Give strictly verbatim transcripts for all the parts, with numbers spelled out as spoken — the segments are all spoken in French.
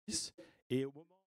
Et au moment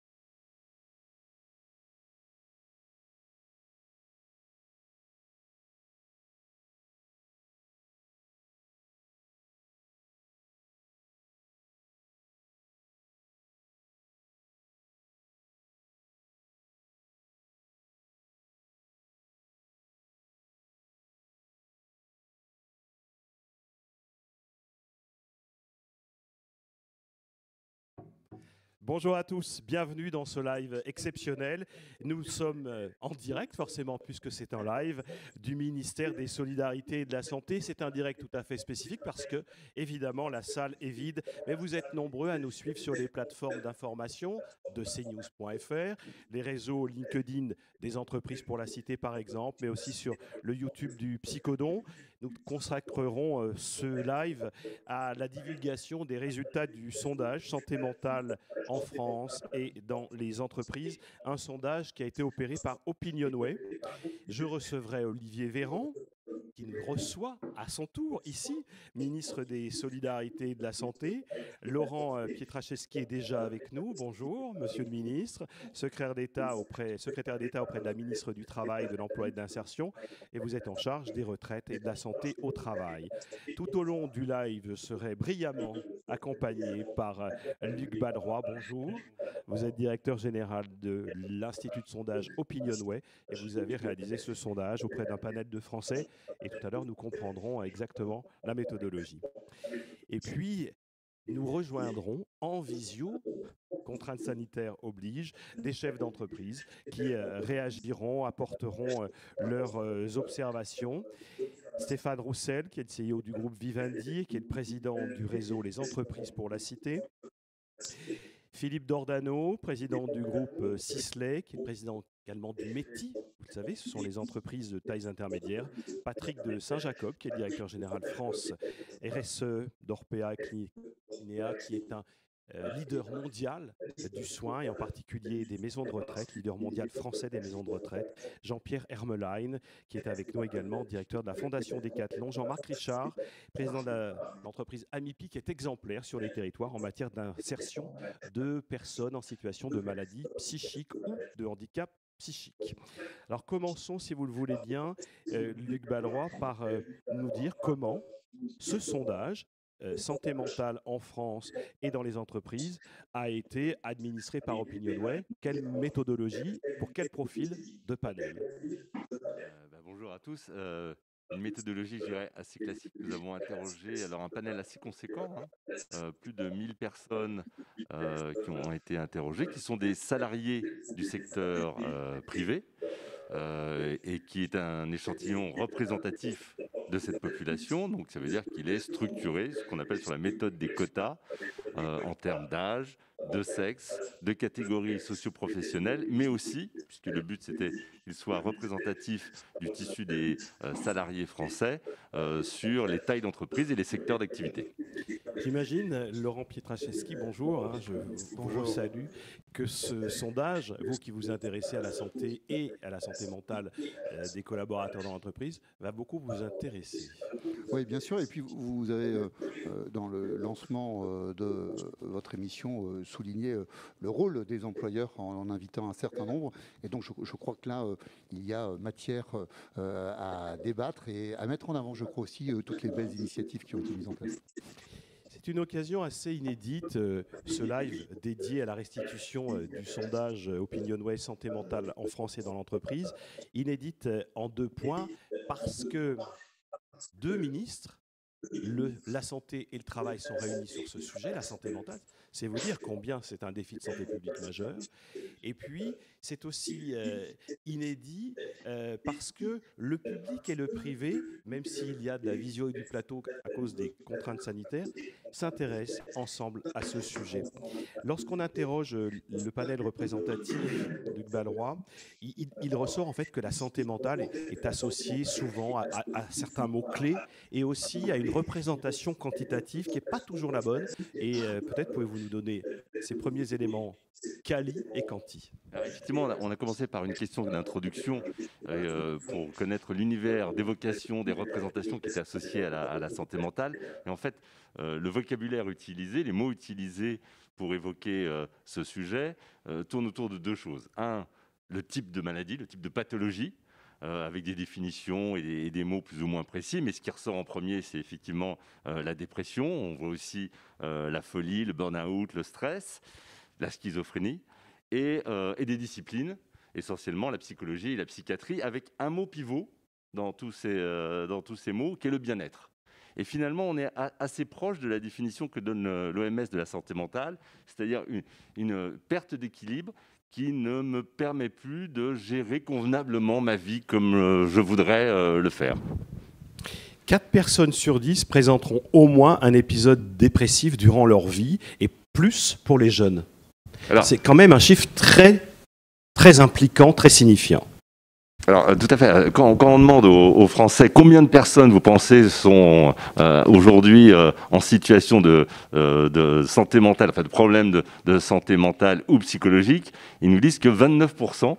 Bonjour à tous, bienvenue dans ce live exceptionnel. Nous sommes euh, en direct, forcément, puisque c'est un live du ministère des Solidarités et de la Santé. C'est un direct tout à fait spécifique parce que, évidemment, la salle est vide, mais vous êtes nombreux à nous suivre sur les plateformes d'information de c news point f r, les réseaux LinkedIn des entreprises pour la cité, par exemple, mais aussi sur le YouTube du Psychodon. Nous consacrerons euh, ce live à la divulgation des résultats du sondage santé mentale en France et dans les entreprises, un sondage qui a été opéré par Opinionway. Je recevrai Olivier Véran, qui nous reçoit à son tour ici, ministre des Solidarités et de la Santé. Laurent euh, Pietraszewski est déjà avec nous. Bonjour, monsieur le ministre, secrétaire d'État auprès, secrétaire d'État auprès de la ministre du Travail, de l'Emploi et de l'Insertion, et vous êtes en charge des retraites et de la santé au travail. Tout au long du live, je serai brillamment accompagné par euh, Luc Badrois. Bonjour, vous êtes directeur général de l'Institut de sondage Opinionway et vous avez réalisé ce sondage auprès d'un panel de Français. Et tout à l'heure, nous comprendrons exactement la méthodologie. Et puis, nous rejoindrons en visio, contraintes sanitaires obligent, des chefs d'entreprise qui euh, réagiront, apporteront euh, leurs euh, observations. Stéphane Roussel, qui est le C E O du groupe Vivendi, qui est le président du réseau Les Entreprises pour la Cité. Philippe Dordano, président du groupe Sisley, qui est le président également du METI, vous le savez, ce sont les entreprises de tailles intermédiaires. Patrick de Saint-Jacob, qui est le directeur général France R S E d'Orpea Clinéa, qui est un euh, leader mondial du soin et en particulier des maisons de retraite, leader mondial français des maisons de retraite. Jean-Pierre Hermelein, qui est avec nous également, directeur de la Fondation Decathlon. Jean-Marc Richard, président de l'entreprise Amipi, qui est exemplaire sur les territoires en matière d'insertion de personnes en situation de maladie psychique ou de handicap psychique. Alors commençons, si vous le voulez bien, euh, Luc Badrois, par euh, nous dire comment ce sondage euh, santé mentale en France et dans les entreprises a été administré par Opinionway. Quelle méthodologie, pour quel profil de panel? Euh, bah, bonjour à tous. Euh, une méthodologie, je dirais, assez classique. Nous avons interrogé alors un panel assez conséquent, hein, euh, plus de mille personnes euh, qui ont été interrogées, qui sont des salariés du secteur euh, privé euh, et qui est un échantillon représentatif de cette population. Donc ça veut dire qu'il est structuré, ce qu'on appelle sur la méthode des quotas, euh, en termes d'âge, de sexe, de catégories socio-professionnelles, mais aussi, puisque le but c'était qu'il soit représentatif du tissu des euh, salariés français, euh, sur les tailles d'entreprise et les secteurs d'activité. J'imagine, Laurent Pietraszewski, bonjour, hein, je Bonjour. vous salue, que ce sondage, vous qui vous intéressez à la santé et à la santé mentale euh, des collaborateurs dans l'entreprise, va beaucoup vous intéresser. Oui, bien sûr. Et puis, vous avez, euh, dans le lancement euh, de votre émission, euh, souligné euh, le rôle des employeurs en, en invitant un certain nombre. Et donc, je, je crois que là, euh, il y a matière euh, à débattre et à mettre en avant, je crois aussi, euh, toutes les belles initiatives qui ont été mises en place. C'est une occasion assez inédite, euh, ce live dédié à la restitution euh, du sondage euh, Opinionway santé mentale en France et dans l'entreprise. Inédite euh, en deux points, parce que deux ministres, le, la santé et le travail, sont réunis sur ce sujet, la santé mentale. C'est vous dire combien c'est un défi de santé publique majeur. Et puis, c'est aussi euh, inédit euh, parce que le public et le privé, même s'il y a de la visio et du plateau à cause des contraintes sanitaires, s'intéressent ensemble à ce sujet. Lorsqu'on interroge le panel représentatif, Luc Badrois, il, il, il ressort en fait que la santé mentale est, est associée souvent à, à, à certains mots-clés et aussi à une représentation quantitative qui n'est pas toujours la bonne. Et euh, peut-être pouvez-vous nous donner ces premiers éléments quali et quanti. Alors, effectivement, on a, on a commencé par une question d'introduction euh, pour connaître l'univers d'évocation des représentations qui étaient associées à la, à la santé mentale. Et en fait, euh, le vocabulaire utilisé, les mots utilisés pour évoquer euh, ce sujet euh, tourne autour de deux choses. Un, le type de maladie, le type de pathologie, euh, avec des définitions et des, et des mots plus ou moins précis. Mais ce qui ressort en premier, c'est effectivement euh, la dépression. On voit aussi euh, la folie, le burn-out, le stress, la schizophrénie, et, euh, et des disciplines, essentiellement la psychologie et la psychiatrie, avec un mot pivot dans tous ces, euh, dans tous ces mots, qui est le bien-être. Et finalement, on est assez proche de la définition que donne l'O M S de la santé mentale, c'est-à-dire une, une perte d'équilibre qui ne me permet plus de gérer convenablement ma vie comme je voudrais le faire. quatre personnes sur dix présenteront au moins un épisode dépressif durant leur vie, et plus pour les jeunes. C'est quand même un chiffre très, très impliquant, très signifiant. Alors, tout à fait. Quand, quand on demande aux, aux Français combien de personnes vous pensez sont euh, aujourd'hui euh, en situation de, euh, de santé mentale, enfin de problèmes de, de santé mentale ou psychologique, ils nous disent que vingt-neuf pour cent,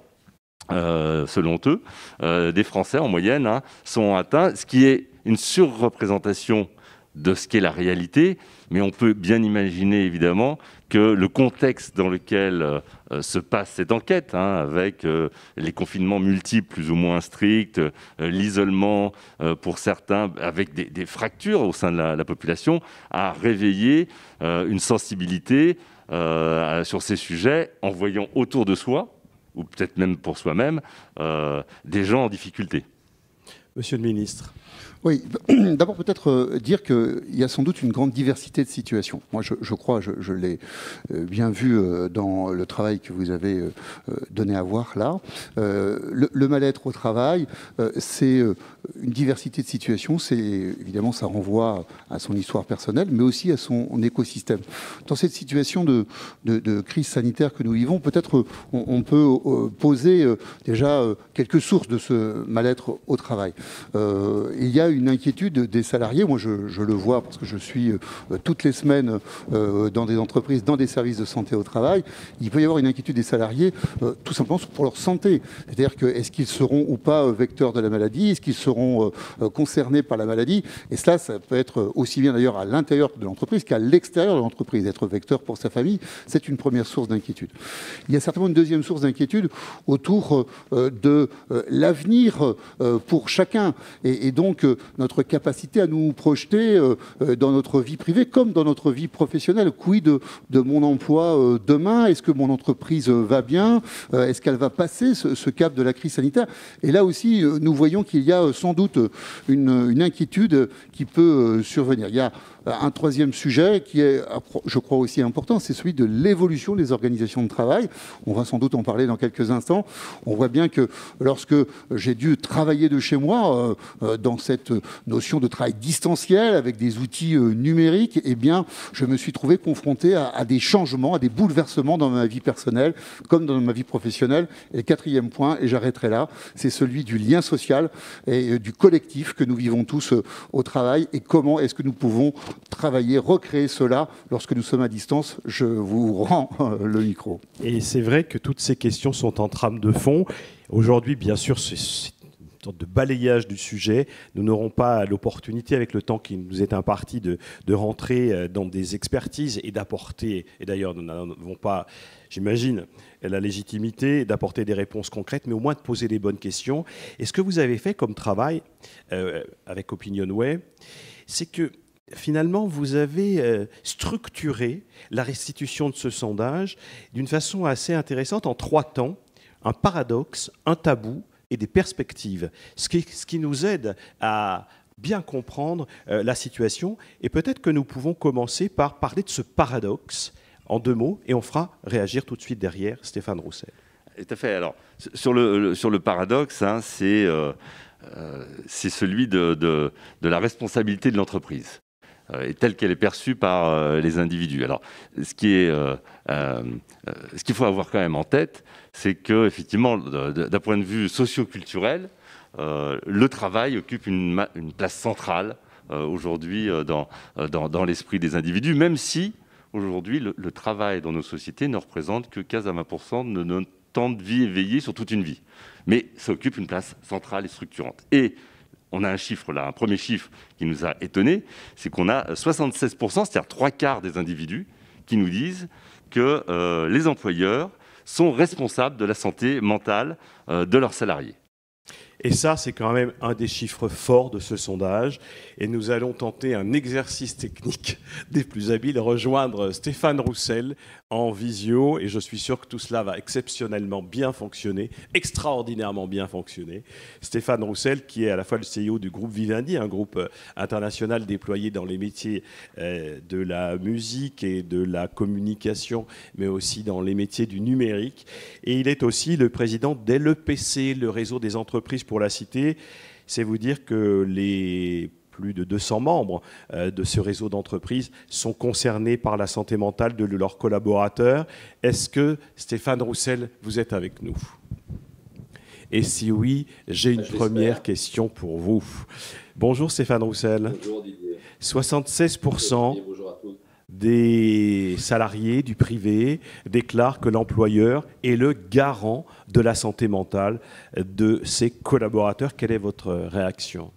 euh, selon eux, euh, des Français en moyenne hein, sont atteints, ce qui est une surreprésentation de ce qu'est la réalité, mais on peut bien imaginer évidemment que le contexte dans lequel euh, se passe cette enquête, hein, avec euh, les confinements multiples plus ou moins stricts, euh, l'isolement euh, pour certains, avec des, des fractures au sein de la, la population, a réveillé euh, une sensibilité euh, sur ces sujets en voyant autour de soi, ou peut-être même pour soi-même, euh, des gens en difficulté. Monsieur le ministre. Oui, d'abord peut-être dire qu'il y a sans doute une grande diversité de situations. Moi, je, je crois, je, je l'ai bien vu dans le travail que vous avez donné à voir là. Le, le mal-être au travail, c'est une diversité de situations. C'est évidemment, ça renvoie à son histoire personnelle, mais aussi à son écosystème. Dans cette situation de, de, de crise sanitaire que nous vivons, peut-être on, on peut poser déjà quelques sources de ce mal-être au travail. Euh, il y a une inquiétude des salariés. Moi, je, je le vois parce que je suis euh, toutes les semaines euh, dans des entreprises, dans des services de santé au travail. Il peut y avoir une inquiétude des salariés euh, tout simplement pour leur santé. C'est-à-dire que est-ce qu'ils seront ou pas vecteurs de la maladie? Est-ce qu'ils seront euh, concernés par la maladie? Et cela, ça peut être aussi bien d'ailleurs à l'intérieur de l'entreprise qu'à l'extérieur de l'entreprise. Être vecteur pour sa famille, c'est une première source d'inquiétude. Il y a certainement une deuxième source d'inquiétude autour euh, de euh, l'avenir euh, pour chacun. Et, et donc, euh, notre capacité à nous projeter euh, dans notre vie privée comme dans notre vie professionnelle. Quid de, de mon emploi euh, demain? Est-ce que mon entreprise euh, va bien? euh, Est-ce qu'elle va passer ce, ce cap de la crise sanitaire? Et là aussi, euh, nous voyons qu'il y a euh, sans doute une, une inquiétude qui peut euh, survenir. Il y a un troisième sujet qui est, je crois, aussi important, c'est celui de l'évolution des organisations de travail. On va sans doute en parler dans quelques instants. On voit bien que lorsque j'ai dû travailler de chez moi, euh, dans cette notion de travail distanciel, avec des outils euh, numériques, eh bien, je me suis trouvé confronté à, à des changements, à des bouleversements dans ma vie personnelle, comme dans ma vie professionnelle. Et le quatrième point, et j'arrêterai là, c'est celui du lien social et euh, du collectif que nous vivons tous euh, au travail, et comment est-ce que nous pouvons travailler, recréer cela lorsque nous sommes à distance. Je vous rends le micro. Et c'est vrai que toutes ces questions sont en trame de fond. Aujourd'hui, bien sûr, c'est une sorte de balayage du sujet. Nous n'aurons pas l'opportunité, avec le temps qui nous est imparti, de, de rentrer dans des expertises et d'apporter, et d'ailleurs nous n'avons pas, j'imagine, la légitimité d'apporter des réponses concrètes, mais au moins de poser les bonnes questions. Et ce que vous avez fait comme travail euh, avec Opinionway, c'est que finalement, vous avez euh, structuré la restitution de ce sondage d'une façon assez intéressante en trois temps: un paradoxe, un tabou et des perspectives, ce qui, ce qui nous aide à bien comprendre euh, la situation. Et peut-être que nous pouvons commencer par parler de ce paradoxe en deux mots, et on fera réagir tout de suite derrière Stéphane Roussel. Tout à fait. Alors, sur le, le, sur le paradoxe, hein, c'est euh, euh, c'est celui de, de, de la responsabilité de l'entreprise, et telle qu'elle est perçue par euh, les individus. Alors, ce qui est, euh, euh, ce qu'il faut avoir quand même en tête, c'est que, effectivement, d'un point de vue socio-culturel, euh, le travail occupe une, une place centrale euh, aujourd'hui euh, dans, dans, dans l'esprit des individus, même si aujourd'hui le, le travail dans nos sociétés ne représente que quinze à vingt pour cent de notre temps de vie éveillé sur toute une vie. Mais ça occupe une place centrale et structurante. Et on a un chiffre là, un premier chiffre qui nous a étonnés, c'est qu'on a soixante-seize pour cent, c'est-à-dire trois quarts des individus, qui nous disent que euh, les employeurs sont responsables de la santé mentale euh, de leurs salariés. Et ça, c'est quand même un des chiffres forts de ce sondage. Et nous allons tenter un exercice technique des plus habiles, rejoindre Stéphane Roussel en visio. Et je suis sûr que tout cela va exceptionnellement bien fonctionner, extraordinairement bien fonctionner. Stéphane Roussel, qui est à la fois le C E O du groupe Vivendi, un groupe international déployé dans les métiers de la musique et de la communication, mais aussi dans les métiers du numérique. Et il est aussi le président d'L E P C, le réseau des entreprises pour la cité. C'est vous dire que les plus de deux cents membres de ce réseau d'entreprises sont concernés par la santé mentale de leurs collaborateurs. Est-ce que, Stéphane Roussel, vous êtes avec nous? Et si oui, j'ai une première question pour vous. Bonjour Stéphane Roussel. Bonjour Didier. soixante-seize pour cent Bonjour à tous. des salariés du privé déclarent que l'employeur est le garant de la santé mentale de ses collaborateurs. Quelle est votre réaction?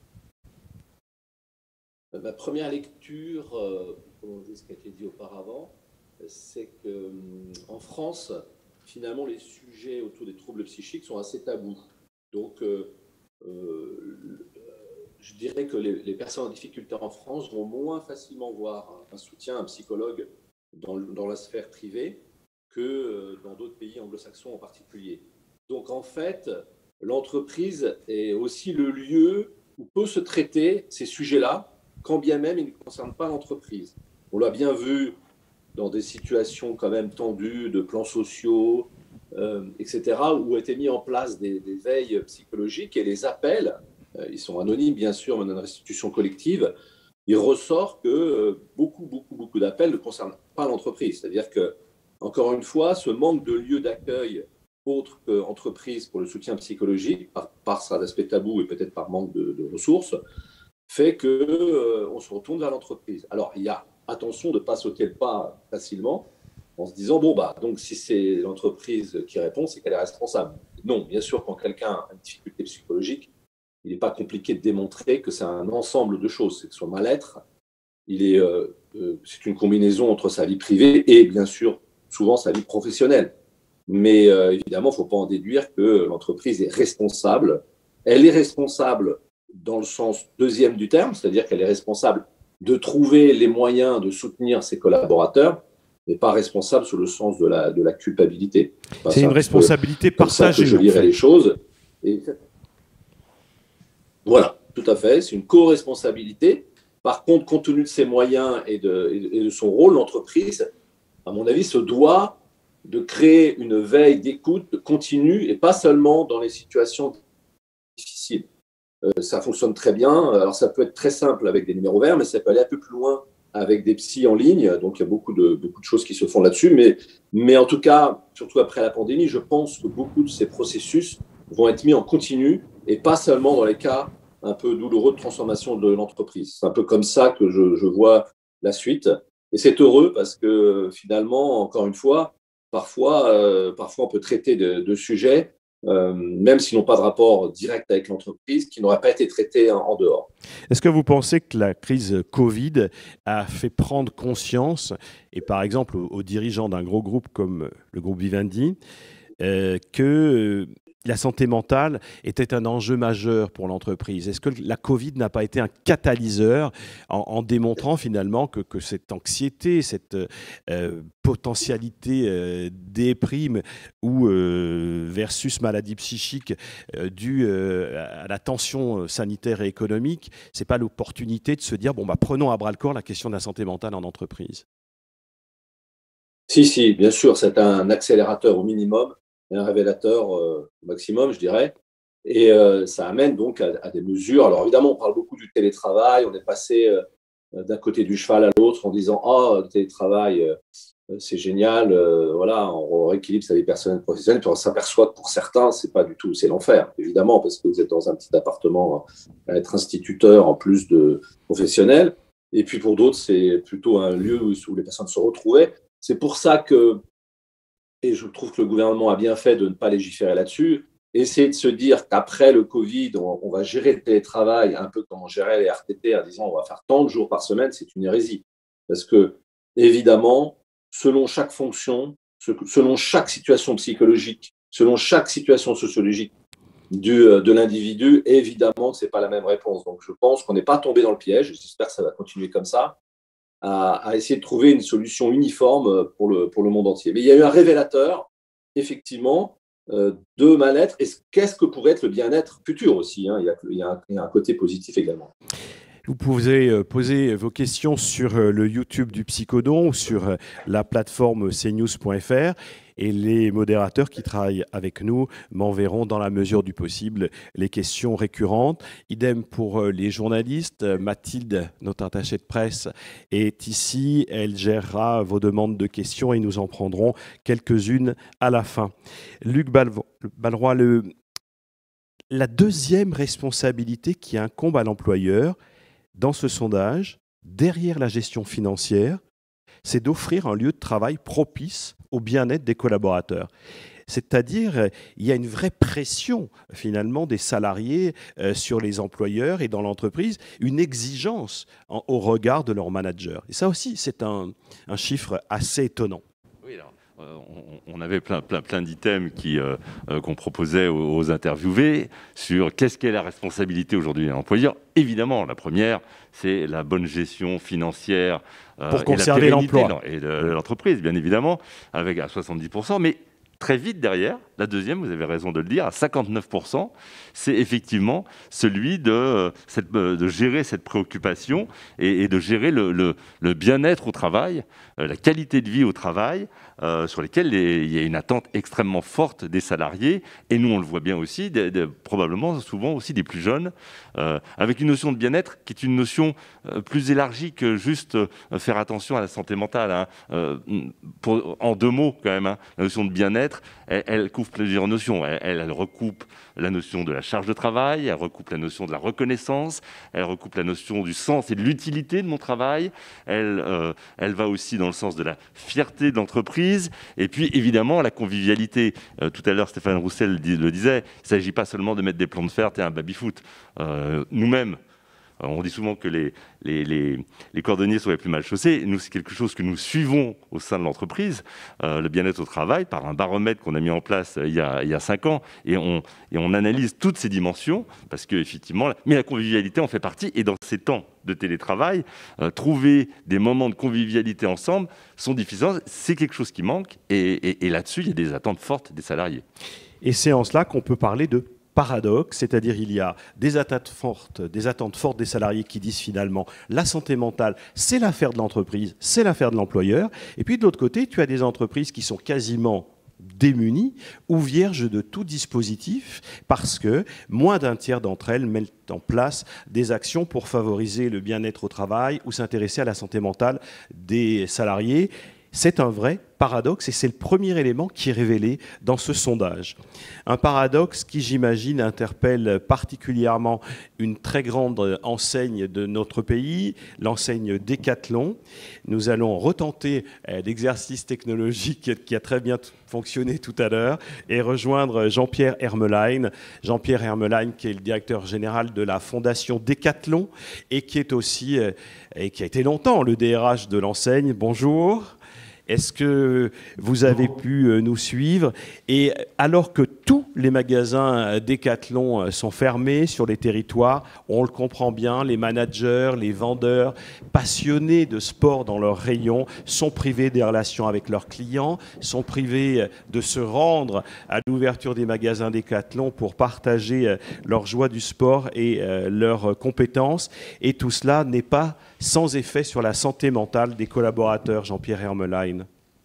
Ma première lecture, euh, pour prolonger ce qui a été dit auparavant, c'est qu'en France, finalement, les sujets autour des troubles psychiques sont assez tabous. Donc, euh, euh, je dirais que les, les personnes en difficulté en France vont moins facilement voir un, un soutien, un psychologue dans, dans la sphère privée que dans d'autres pays anglo-saxons en particulier. Donc, en fait, l'entreprise est aussi le lieu où peut se traiter ces sujets-là, quand bien même ils ne concernent pas l'entreprise. On l'a bien vu dans des situations quand même tendues, de plans sociaux, euh, et cetera, où ont été mis en place des, des veilles psychologiques et les appels, euh, ils sont anonymes bien sûr, mais dans une restitution collective, il ressort que euh, beaucoup, beaucoup, beaucoup d'appels ne concernent pas l'entreprise. C'est-à-dire que, encore une fois, ce manque de lieux d'accueil autres qu'entreprise pour le soutien psychologique, par, par sa aspect tabou et peut-être par manque de, de ressources, fait qu'on euh, se retourne vers l'entreprise. Alors, il y a attention de ne pas sauter le pas facilement en se disant, bon, bah, donc si c'est l'entreprise qui répond, c'est qu'elle est responsable. Non, bien sûr, quand quelqu'un a une difficulté psychologique, il n'est pas compliqué de démontrer que c'est un ensemble de choses. C'est que son mal-être, il est, euh, euh, c'est une combinaison entre sa vie privée et, bien sûr, souvent sa vie professionnelle. Mais euh, évidemment, il ne faut pas en déduire que l'entreprise est responsable. Elle est responsable dans le sens deuxième du terme, c'est-à-dire qu'elle est responsable de trouver les moyens de soutenir ses collaborateurs, mais pas responsable sous le sens de la, de la culpabilité. Enfin, c'est une responsabilité partagée. Comme ça que je lirai les choses. Et... Voilà, tout à fait, c'est une co-responsabilité. Par contre, compte tenu de ses moyens et de, et de son rôle, l'entreprise, à mon avis, se doit de créer une veille d'écoute continue et pas seulement dans les situations difficiles. Euh, ça fonctionne très bien. Alors, ça peut être très simple avec des numéros verts, mais ça peut aller un peu plus loin avec des psys en ligne. Donc, il y a beaucoup de, beaucoup de choses qui se font là-dessus. Mais, mais en tout cas, surtout après la pandémie, je pense que beaucoup de ces processus vont être mis en continu et pas seulement dans les cas un peu douloureux de transformation de l'entreprise. C'est un peu comme ça que je, je vois la suite. Et c'est heureux parce que finalement, encore une fois, parfois, euh, parfois on peut traiter de, de sujets Euh, même s'ils n'ont pas de rapport direct avec l'entreprise, qui n'auraient pas été traités en, en dehors. Est-ce que vous pensez que la crise Covid a fait prendre conscience, et par exemple aux, aux dirigeants d'un gros groupe comme le groupe Vivendi, euh, que la santé mentale était un enjeu majeur pour l'entreprise? Est-ce que la Covid n'a pas été un catalyseur en, en démontrant finalement que, que cette anxiété, cette euh, potentialité euh, déprime ou euh, versus maladie psychique euh, due euh, à la tension sanitaire et économique, c'est pas l'opportunité de se dire bon bah prenons à bras le corps la question de la santé mentale en entreprise? Si, si, bien sûr, c'est un accélérateur au minimum et un révélateur euh, au maximum, je dirais. Et euh, ça amène donc à, à des mesures. Alors évidemment, on parle beaucoup du télétravail. On est passé euh, d'un côté du cheval à l'autre en disant « Ah, le télétravail, euh, c'est génial. Euh, voilà, on rééquilibre sa vie personnelle et professionnelle. » Puis on s'aperçoit que pour certains, c'est pas du tout, c'est l'enfer, évidemment, parce que vous êtes dans un petit appartement à être instituteur en plus de professionnel. Et puis pour d'autres, c'est plutôt un lieu où, où les personnes se retrouvaient. C'est pour ça que, et je trouve que le gouvernement a bien fait de ne pas légiférer là-dessus, essayer de se dire qu'après le Covid, on, on va gérer le télétravail un peu comme on gérait les R T T en disant on va faire tant de jours par semaine, c'est une hérésie. Parce que, évidemment, selon chaque fonction, selon chaque situation psychologique, selon chaque situation sociologique du, de l'individu. Et évidemment, ce n'est pas la même réponse. Donc, je pense qu'on n'est pas tombé dans le piège, j'espère que ça va continuer comme ça, à, à essayer de trouver une solution uniforme pour le, pour le monde entier. Mais il y a eu un révélateur, effectivement, euh, de mal-être. Et qu'est-ce que pourrait être le bien-être futur aussi, hein. il, y a, il, y a un, il y a un côté positif également. Vous pouvez poser vos questions sur le YouTube du Psychodon ou sur la plateforme c news point f r et les modérateurs qui travaillent avec nous m'enverront dans la mesure du possible les questions récurrentes. Idem pour les journalistes. Mathilde, notre attachée de presse, est ici. Elle gérera vos demandes de questions et nous en prendrons quelques-unes à la fin. Luc Balleroy, le, la deuxième responsabilité qui incombe à l'employeur, dans ce sondage, derrière la gestion financière, c'est d'offrir un lieu de travail propice au bien-être des collaborateurs. C'est-à-dire, il y a une vraie pression, finalement, des salariés euh, sur les employeurs et dans l'entreprise, une exigence en, au regard de leur manager. Et ça aussi, c'est un, un chiffre assez étonnant. Oui, alors, euh, on, on avait plein, plein, plein d'items qui, euh, euh, qu'on proposait aux, aux interviewés sur qu'est-ce qu'est la responsabilité aujourd'hui d'un employeur. Évidemment, la première, c'est la bonne gestion financière euh, pour conserver l'emploi et de l'entreprise, bien évidemment, avec à soixante-dix pour cent. Mais très vite derrière, la deuxième, vous avez raison de le dire, à cinquante-neuf pour cent, c'est effectivement celui de, cette, de gérer cette préoccupation et, et de gérer le, le, le bien-être au travail, euh, la qualité de vie au travail, euh, sur lesquels les, il y a une attente extrêmement forte des salariés. Et nous, on le voit bien aussi, de, de, probablement souvent aussi des plus jeunes, euh, avec une notion de bien-être qui est une notion euh, plus élargie que juste euh, faire attention à la santé mentale. Hein. Euh, pour, en deux mots, quand même, hein, la notion de bien-être, elle, elle couvre plusieurs notions. Elle, elle, elle recoupe la notion de la charge de travail, elle recoupe la notion de la reconnaissance, elle recoupe la notion du sens et de l'utilité de mon travail, elle, euh, elle va aussi dans le sens de la fierté de l'entreprise, et puis évidemment la convivialité. Euh, tout à l'heure, Stéphane Roussel le disait, il ne s'agit pas seulement de mettre des plans de fer et un baby-foot. Euh, nous-mêmes, on dit souvent que les, les, les, les cordonniers sont les plus mal chaussés. Nous, c'est quelque chose que nous suivons au sein de l'entreprise, euh, le bien-être au travail, par un baromètre qu'on a mis en place il y a, il y a cinq ans. Et on, et on analyse toutes ces dimensions, parce que, effectivement, mais la convivialité en fait partie. Et dans ces temps de télétravail, euh, trouver des moments de convivialité ensemble sont difficiles. C'est quelque chose qui manque. Et, et, et là-dessus, il y a des attentes fortes des salariés. Et c'est en cela qu'on peut parler de paradoxe, c'est-à-dire il y a des attentes fortes, des attentes fortes des salariés qui disent finalement la santé mentale, c'est l'affaire de l'entreprise, c'est l'affaire de l'employeur. Et puis de l'autre côté, tu as des entreprises qui sont quasiment démunies ou vierges de tout dispositif parce que moins d'un tiers d'entre elles mettent en place des actions pour favoriser le bien-être au travail ou s'intéresser à la santé mentale des salariés. C'est un vrai paradoxe et c'est le premier élément qui est révélé dans ce sondage. Un paradoxe qui, j'imagine, interpelle particulièrement une très grande enseigne de notre pays, l'enseigne Decathlon. Nous allons retenter l'exercice technologique qui a très bien fonctionné tout à l'heure et rejoindre Jean-Pierre Hermelein. Jean-Pierre Hermelein qui est le directeur général de la Fondation Decathlon et qui est aussi, et qui a été longtemps le D R H de l'enseigne. Bonjour. Est-ce que vous avez pu nous suivre? Et alors que tous les magasins Decathlon sont fermés sur les territoires, on le comprend bien, les managers, les vendeurs passionnés de sport dans leurs rayons sont privés des relations avec leurs clients, sont privés de se rendre à l'ouverture des magasins Decathlon pour partager leur joie du sport et leurs compétences. Et tout cela n'est pas sans effet sur la santé mentale des collaborateurs. Jean-Pierre Hermelein.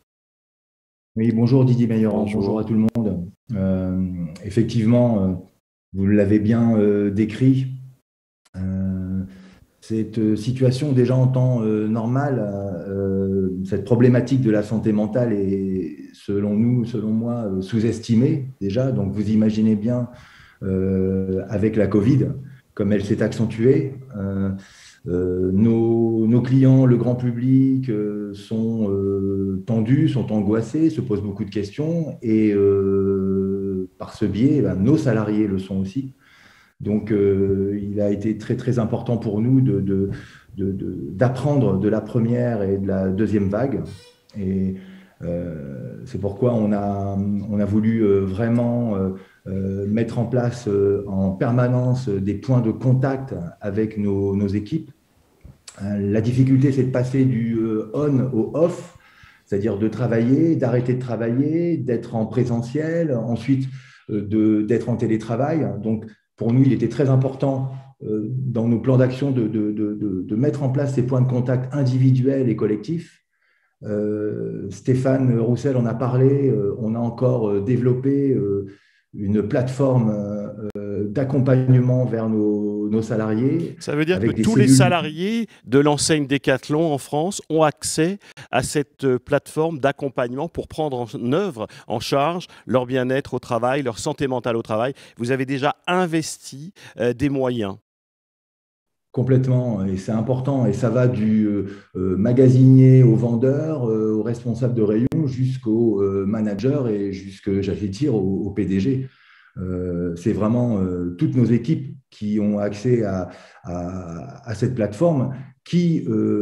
Oui, bonjour Didier Mailleran, bonjour. bonjour à tout le monde. Euh, effectivement, euh, vous l'avez bien euh, décrit. Euh, cette situation, déjà en temps euh, normal, euh, cette problématique de la santé mentale est, selon nous, selon moi, sous-estimée déjà. Donc vous imaginez bien, euh, avec la Covid, comme elle s'est accentuée, euh, Euh, nos, nos clients, le grand public, euh, sont euh, tendus, sont angoissés, se posent beaucoup de questions et euh, par ce biais, ben, nos salariés le sont aussi. Donc, euh, il a été très, très important pour nous de, de, de, de, d'apprendre de la première et de la deuxième vague Et euh, c'est pourquoi on a, on a voulu euh, vraiment euh, euh, mettre en place euh, en permanence des points de contact avec nos, nos équipes. Euh, la difficulté, c'est de passer du euh, on au off, c'est-à-dire de travailler, d'arrêter de travailler, d'être en présentiel, ensuite euh, d'être en télétravail. Donc, pour nous, il était très important euh, dans nos plans d'action de, de, de, de mettre en place ces points de contact individuels et collectifs. Euh, Stéphane Roussel en a parlé, euh, on a encore euh, développé euh, une plateforme euh, d'accompagnement vers nos, nos salariés. Ça veut dire que tous cellules... les salariés de l'enseigne Decathlon en France ont accès à cette plateforme d'accompagnement pour prendre en œuvre, en charge leur bien-être au travail, leur santé mentale au travail. Vous avez déjà investi euh, des moyens. Complètement, et c'est important, et ça va du euh, magasinier au vendeur, euh, au responsable de rayon, jusqu'au euh, manager et jusqu'au, j'allais dire, au, au P D G. Euh, c'est vraiment euh, toutes nos équipes qui ont accès à, à, à cette plateforme, qui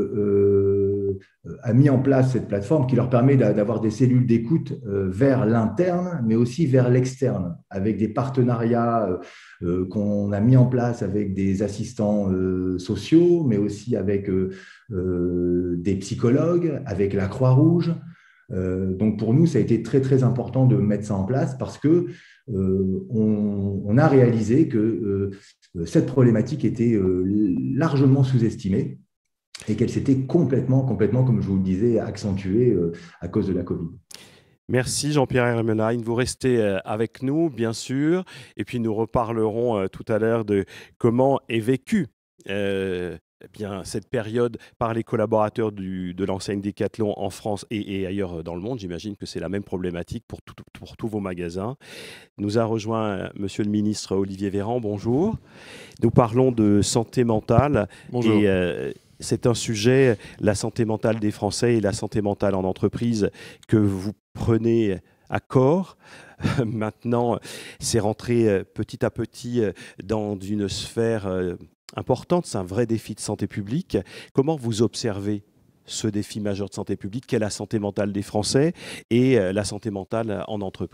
euh, euh, a mis en place cette plateforme qui leur permet d'avoir des cellules d'écoute euh, vers l'interne, mais aussi vers l'externe, avec des partenariats euh, euh, qu'on a mis en place avec des assistants euh, sociaux, mais aussi avec euh, euh, des psychologues, avec la Croix-Rouge. Euh, donc pour nous, ça a été très très important de mettre ça en place parce que euh, on, on a réalisé que euh, cette problématique était euh, largement sous-estimée et qu'elle s'était complètement, complètement, comme je vous le disais, accentuée euh, à cause de la Covid. Merci Jean-Pierre Hermelin. Vous restez avec nous, bien sûr, et puis nous reparlerons tout à l'heure de comment est vécue euh, eh bien, cette période par les collaborateurs du, de l'enseigne Decathlon en France et, et ailleurs dans le monde. J'imagine que c'est la même problématique pour, tout, pour tous vos magasins. Nous a rejoint Monsieur le ministre Olivier Véran. Bonjour. Nous parlons de santé mentale. Bonjour. Et, euh, c'est un sujet, la santé mentale des Français et la santé mentale en entreprise, que vous prenez à corps. Maintenant, c'est rentré petit à petit dans une sphère importante. C'est un vrai défi de santé publique. Comment vous observez ce défi majeur de santé publique qu'est la santé mentale des Français et la santé mentale en entreprise ?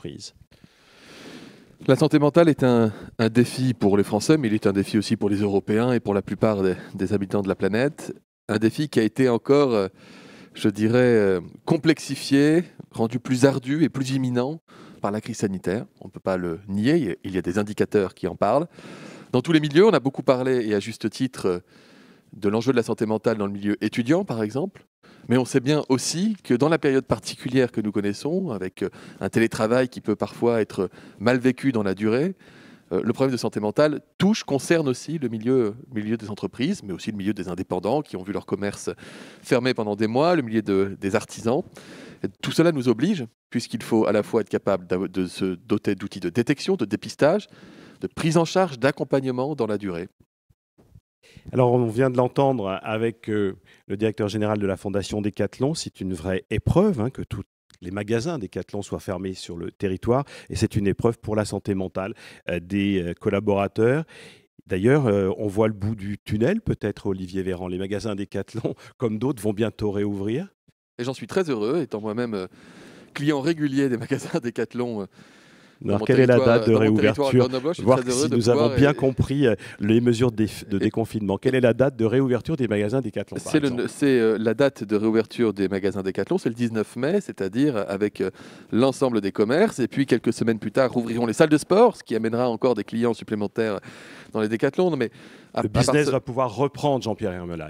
La santé mentale est un, un défi pour les Français, mais il est un défi aussi pour les Européens et pour la plupart des, des habitants de la planète. Un défi qui a été encore, je dirais, complexifié, rendu plus ardu et plus imminent par la crise sanitaire. On ne peut pas le nier, il y a des indicateurs qui en parlent. Dans tous les milieux, on a beaucoup parlé, et à juste titre, de l'enjeu de la santé mentale dans le milieu étudiant, par exemple. Mais on sait bien aussi que dans la période particulière que nous connaissons, avec un télétravail qui peut parfois être mal vécu dans la durée, euh, le problème de santé mentale touche, concerne aussi le milieu, milieu des entreprises, mais aussi le milieu des indépendants qui ont vu leur commerce fermé pendant des mois, le milieu de, des artisans. Et tout cela nous oblige, puisqu'il faut à la fois être capable de, de se doter d'outils de détection, de dépistage, de prise en charge, d'accompagnement dans la durée. Alors, on vient de l'entendre avec euh, le directeur général de la Fondation Decathlon. C'est une vraie épreuve hein, que tous les magasins Decathlon soient fermés sur le territoire. Et c'est une épreuve pour la santé mentale euh, des euh, collaborateurs. D'ailleurs, euh, on voit le bout du tunnel, peut-être, Olivier Véran. Les magasins Decathlon, comme d'autres, vont bientôt réouvrir. Et j'en suis très heureux, étant moi-même euh, client régulier des magasins Decathlon. Euh, Alors, quelle est la date de réouverture? Voir si nous avons bien compris les mesures de, de déconfinement. Quelle est la date de réouverture des magasins Decathlon? C'est euh, la date de réouverture des magasins Decathlon, c'est le dix-neuf mai, c'est-à-dire avec euh, l'ensemble des commerces. Et puis, quelques semaines plus tard, rouvriront les salles de sport, ce qui amènera encore des clients supplémentaires dans les Decathlon. Mais à, le business ce... va pouvoir reprendre, Jean-Pierre Hermelin.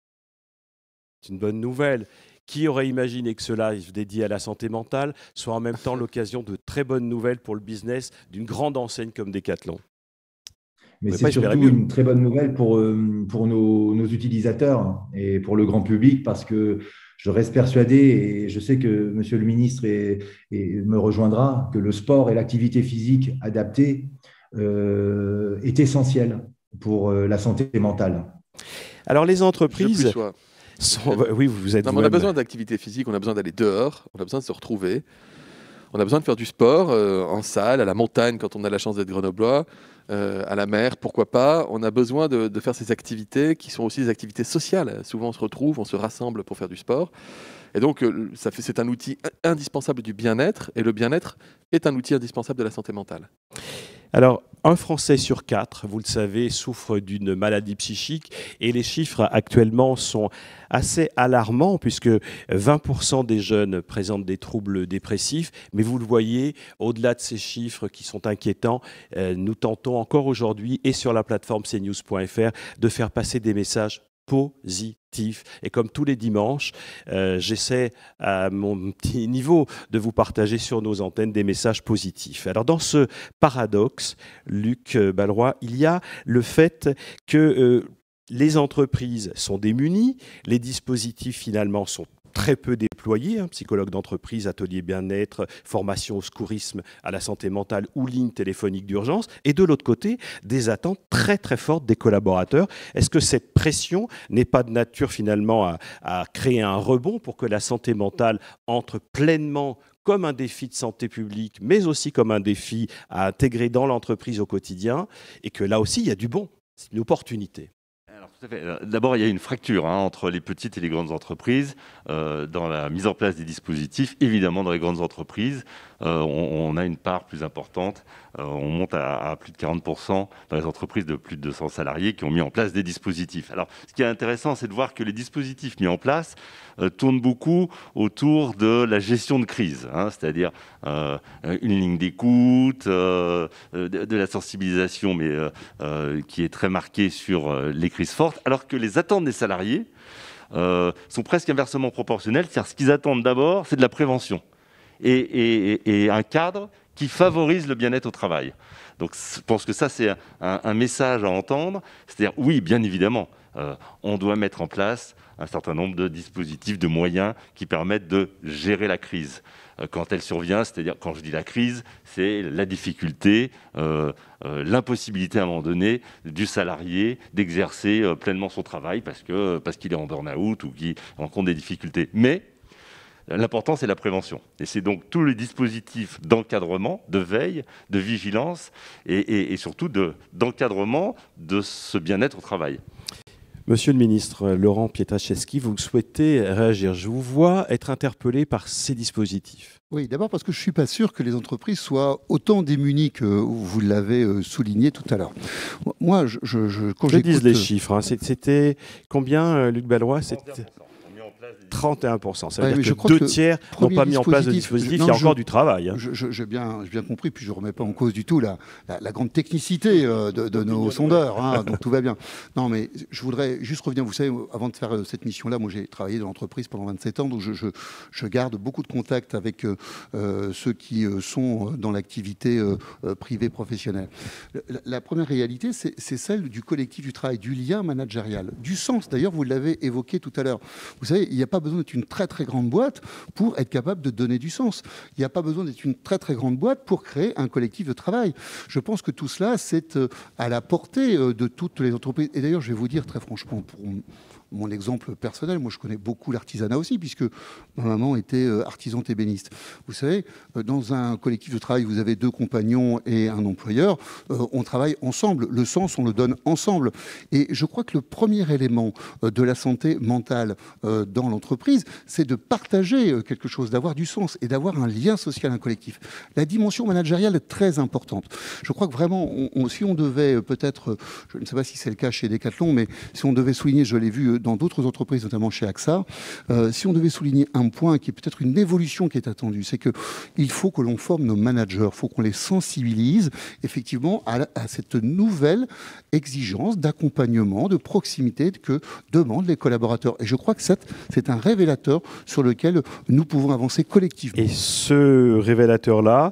C'est une bonne nouvelle. Qui aurait imaginé que ce live dédié à la santé mentale soit en même temps l'occasion de très bonnes nouvelles pour le business d'une grande enseigne comme Decathlon? Mais c'est surtout mieux. Une très bonne nouvelle pour, pour nos, nos utilisateurs et pour le grand public, parce que je reste persuadé, et je sais que Monsieur le ministre est, est, me rejoindra, que le sport et l'activité physique adaptée euh, est essentiel pour la santé mentale. Alors les entreprises... Sont... Oui, vous êtes non, on a besoin d'activité physique, on a besoin d'aller dehors, on a besoin de se retrouver. On a besoin de faire du sport euh, en salle, à la montagne quand on a la chance d'être grenoblois, euh, à la mer, pourquoi pas. On a besoin de, de faire ces activités qui sont aussi des activités sociales. Souvent on se retrouve, on se rassemble pour faire du sport. Et donc euh, ça fait, c'est un outil indispensable du bien-être, et le bien-être est un outil indispensable de la santé mentale. Alors, un Français sur quatre, vous le savez, souffre d'une maladie psychique et les chiffres actuellement sont assez alarmants puisque vingt pour cent des jeunes présentent des troubles dépressifs. Mais vous le voyez, au-delà de ces chiffres qui sont inquiétants, euh, nous tentons encore aujourd'hui et sur la plateforme c news point f r de faire passer des messages positif. Et comme tous les dimanches, euh, j'essaie à mon petit niveau de vous partager sur nos antennes des messages positifs. Alors dans ce paradoxe, Luc Balleroy, il y a le fait que euh, les entreprises sont démunies, les dispositifs finalement sont très peu déployés, hein, psychologues d'entreprise, ateliers bien-être, formation au secourisme, à la santé mentale ou ligne téléphonique d'urgence. Et de l'autre côté, des attentes très très fortes des collaborateurs. Est-ce que cette pression n'est pas de nature finalement à, à créer un rebond pour que la santé mentale entre pleinement comme un défi de santé publique, mais aussi comme un défi à intégrer dans l'entreprise au quotidien, et que là aussi il y a du bon, c'est une opportunité? D'abord, il y a une fracture hein, entre les petites et les grandes entreprises euh, dans la mise en place des dispositifs. Évidemment, dans les grandes entreprises, euh, on, on a une part plus importante. Euh, on monte à, à plus de quarante pour cent dans les entreprises de plus de deux cents salariés qui ont mis en place des dispositifs. Alors, ce qui est intéressant, c'est de voir que les dispositifs mis en place euh, tournent beaucoup autour de la gestion de crise, hein, c'est-à-dire euh, une ligne d'écoute, euh, de, de la sensibilisation, mais euh, euh, qui est très marquée sur euh, les crises fortes, alors que les attentes des salariés euh, sont presque inversement proportionnelles. C'est-à-dire ce qu'ils attendent d'abord, c'est de la prévention et, et, et un cadre qui favorise le bien-être au travail. Donc je pense que ça, c'est un, un message à entendre. C'est-à-dire, oui, bien évidemment, euh, on doit mettre en place un certain nombre de dispositifs, de moyens qui permettent de gérer la crise euh, quand elle survient. C'est-à-dire, quand je dis la crise, c'est la difficulté, euh, euh, l'impossibilité à un moment donné du salarié d'exercer euh, pleinement son travail parce que parce qu'il est en burn-out ou qu'il rencontre des difficultés. Mais l'important, c'est la prévention. Et c'est donc tous les dispositifs d'encadrement, de veille, de vigilance et, et, et surtout de, d'encadrement de ce bien-être au travail. Monsieur le ministre Laurent Pietraszewski, vous souhaitez réagir. Je vous vois être interpellé par ces dispositifs. Oui, d'abord parce que je ne suis pas sûr que les entreprises soient autant démunies que vous l'avez souligné tout à l'heure. Moi, je, je, je, quand je dis les chiffres. Hein. C'était combien, Luc Balleroy? C'était trente et un pour cent. Ça veut ouais, dire que deux que tiers n'ont pas mis en place de dispositif. Non, il y a je, encore du travail. Hein. J'ai bien, bien compris, puis je ne remets pas en cause du tout la, la, la grande technicité euh, de, de nos sondeurs, hein, donc tout va bien. Non, mais je voudrais juste revenir, vous savez, avant de faire euh, cette mission-là, moi j'ai travaillé dans l'entreprise pendant vingt-sept ans, donc je, je, je garde beaucoup de contacts avec euh, ceux qui euh, sont dans l'activité euh, privée professionnelle. La, la première réalité, c'est celle du collectif du travail, du lien managérial, du sens. D'ailleurs, vous l'avez évoqué tout à l'heure. Vous savez, il n'y a pas besoin d'être une très très grande boîte pour être capable de donner du sens. Il n'y a pas besoin d'être une très très grande boîte pour créer un collectif de travail. Je pense que tout cela, c'est à la portée de toutes les entreprises. Et d'ailleurs, je vais vous dire très franchement, pour mon exemple personnel, moi je connais beaucoup l'artisanat aussi, puisque ma maman était artisante ébéniste. Vous savez, dans un collectif de travail, vous avez deux compagnons et un employeur, on travaille ensemble, le sens, on le donne ensemble. Et je crois que le premier élément de la santé mentale dans l'entreprise, c'est de partager quelque chose, d'avoir du sens et d'avoir un lien social, un collectif. La dimension managériale est très importante. Je crois que vraiment, on, on, si on devait peut-être, je ne sais pas si c'est le cas chez Decathlon, mais si on devait souligner, je l'ai vu dans d'autres entreprises, notamment chez AXA, euh, si on devait souligner un point qui est peut-être une évolution qui est attendue, c'est qu'il faut que l'on forme nos managers, il faut qu'on les sensibilise effectivement à, la, à cette nouvelle exigence d'accompagnement, de proximité que demandent les collaborateurs. Et je crois que c'est un révélateur sur lequel nous pouvons avancer collectivement. Et ce révélateur-là,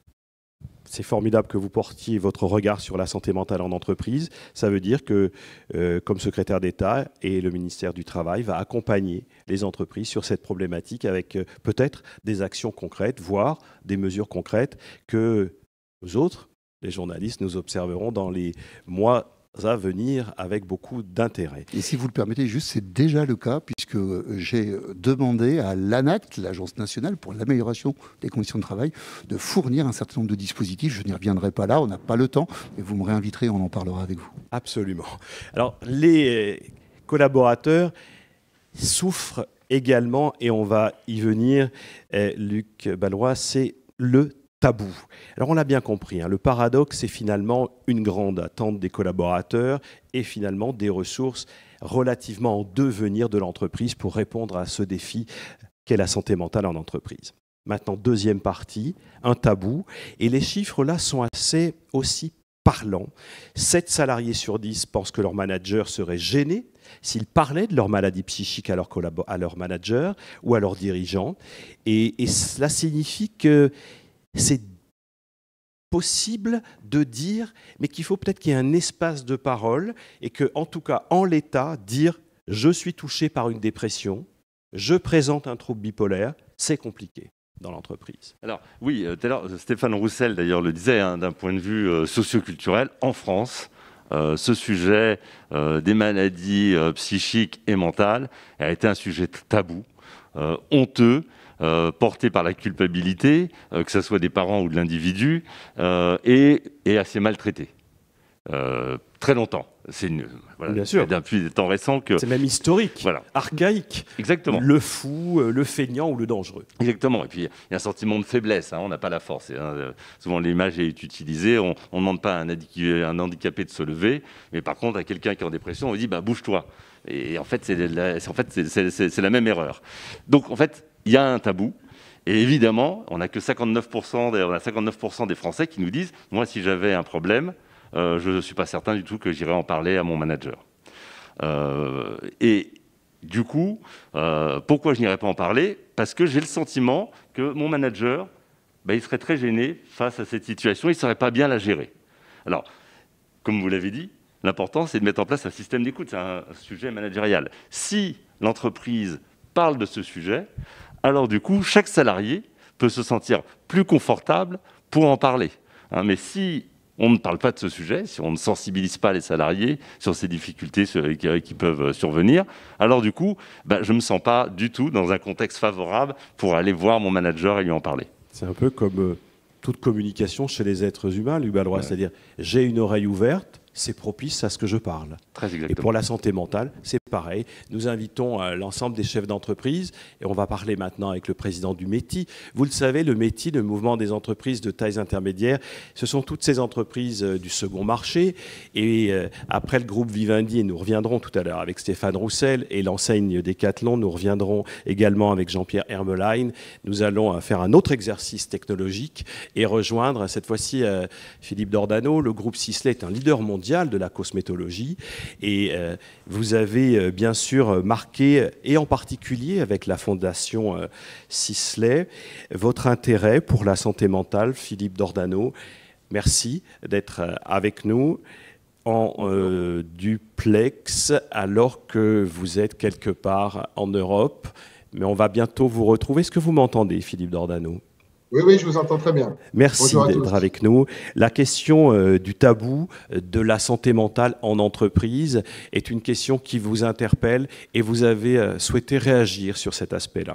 c'est formidable que vous portiez votre regard sur la santé mentale en entreprise. Ça veut dire que, euh, comme secrétaire d'État et le ministère du Travail, va accompagner les entreprises sur cette problématique avec euh, peut-être des actions concrètes, voire des mesures concrètes que nous autres, les journalistes, nous observerons dans les mois à venir avec beaucoup d'intérêt. Et si vous le permettez, juste, c'est déjà le cas, puisque j'ai demandé à l'ANACT, l'Agence nationale pour l'amélioration des conditions de travail, de fournir un certain nombre de dispositifs. Je n'y reviendrai pas là, on n'a pas le temps, mais vous me réinviterez, on en parlera avec vous. Absolument. Alors, les collaborateurs souffrent également, et on va y venir, eh, Luc Ballois, c'est le tabou. Alors on l'a bien compris, hein, le paradoxe, c'est finalement une grande attente des collaborateurs et finalement des ressources relativement en devenir de l'entreprise pour répondre à ce défi qu'est la santé mentale en entreprise. Maintenant, deuxième partie, un tabou. Et les chiffres là sont assez aussi parlants. sept salariés sur dix pensent que leur manager serait gêné s'ils parlaient de leur maladie psychique à leur, à leur manager ou à leurs dirigeants. Et, et cela signifie que c'est possible de dire, mais qu'il faut peut-être qu'il y ait un espace de parole et que, en tout cas, en l'état, dire « je suis touché par une dépression, je présente un trouble bipolaire », c'est compliqué dans l'entreprise. Alors oui, euh, tout à l'heure, Stéphane Roussel d'ailleurs le disait, hein, d'un point de vue euh, socioculturel, en France, euh, ce sujet euh, des maladies euh, psychiques et mentales a été un sujet tabou, euh, honteux, Euh, porté par la culpabilité, euh, que ce soit des parents ou de l'individu, euh, et, et assez maltraité. Euh, très longtemps. C'est une, voilà, bien sûr. Depuis des temps récents que... C'est même historique, voilà. Archaïque. Exactement. Le fou, le feignant ou le dangereux. Exactement. Et puis, il y a un sentiment de faiblesse. Hein, on n'a pas la force. Hein. Souvent, l'image est utilisée. On ne demande pas à un, un handicapé de se lever, mais par contre, à quelqu'un qui est en dépression, on dit bah, « bouge-toi ». Et en fait, c'est la, en fait, c'est, c'est, c'est, c'est la même erreur. Donc, en fait, il y a un tabou. Et évidemment, on n'a que cinquante-neuf pour cent des, on a cinquante-neuf pour cent des Français qui nous disent « moi, si j'avais un problème, euh, je ne suis pas certain du tout que j'irais en parler à mon manager euh, ». Et du coup, euh, pourquoi je n'irais pas en parler ? Parce que j'ai le sentiment que mon manager, ben, il serait très gêné face à cette situation, il ne saurait pas bien la gérer. Alors, comme vous l'avez dit, l'important, c'est de mettre en place un système d'écoute, c'est un sujet managérial. Si l'entreprise parle de ce sujet, alors du coup, chaque salarié peut se sentir plus confortable pour en parler. Hein, mais si on ne parle pas de ce sujet, si on ne sensibilise pas les salariés sur ces difficultés qui peuvent survenir, alors du coup, ben, je ne me sens pas du tout dans un contexte favorable pour aller voir mon manager et lui en parler. C'est un peu comme euh, toute communication chez les êtres humains, Luc Ballois, ouais. C'est-à-dire j'ai une oreille ouverte, c'est propice à ce que je parle. Très exactement. Et pour la santé mentale, c'est pareil. Nous invitons euh, l'ensemble des chefs d'entreprise et on va parler maintenant avec le président du METI. Vous le savez, le METI, le mouvement des entreprises de tailles intermédiaires, ce sont toutes ces entreprises euh, du second marché. Et euh, après le groupe Vivendi, et nous reviendrons tout à l'heure avec Stéphane Roussel et l'enseigne Decathlon, nous reviendrons également avec Jean-Pierre Hermelein. Nous allons euh, faire un autre exercice technologique et rejoindre cette fois-ci euh, Philippe Dordano. Le groupe Sisley est un leader mondial de la cosmétologie et euh, vous avez euh, bien sûr marqué, et en particulier avec la fondation euh, Sisley, votre intérêt pour la santé mentale. Philippe Dordano, merci d'être euh, avec nous en euh, duplex alors que vous êtes quelque part en Europe, mais on va bientôt vous retrouver. Est-ce que vous m'entendez, Philippe Dordano ? Oui, oui, je vous entends très bien. Merci d'être avec nous. La question euh, du tabou de la santé mentale en entreprise est une question qui vous interpelle et vous avez euh, souhaité réagir sur cet aspect-là.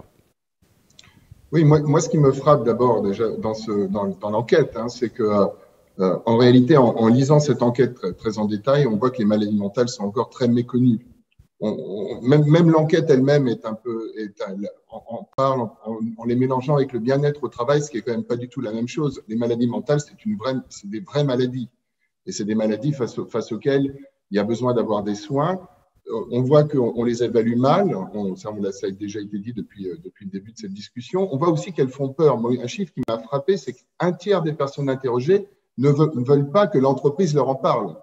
Oui, moi, moi ce qui me frappe d'abord déjà dans, ce, dans, dans l'enquête, hein, c'est que euh, en réalité, en, en lisant cette enquête très, très en détail, on voit que les maladies mentales sont encore très méconnues. On, on, même même l'enquête elle-même est un peu, est, on, on parle en, en les mélangeant avec le bien-être au travail, ce qui est quand même pas du tout la même chose. Les maladies mentales, c'est une vraie, c'est des vraies maladies, et c'est des maladies face, face auxquelles il y a besoin d'avoir des soins. On voit qu'on on les évalue mal, on, ça, on, ça a déjà été dit depuis depuis le début de cette discussion. On voit aussi qu'elles font peur. Moi, un chiffre qui m'a frappé, c'est qu'un tiers des personnes interrogées ne veulent, ne veulent pas que l'entreprise leur en parle.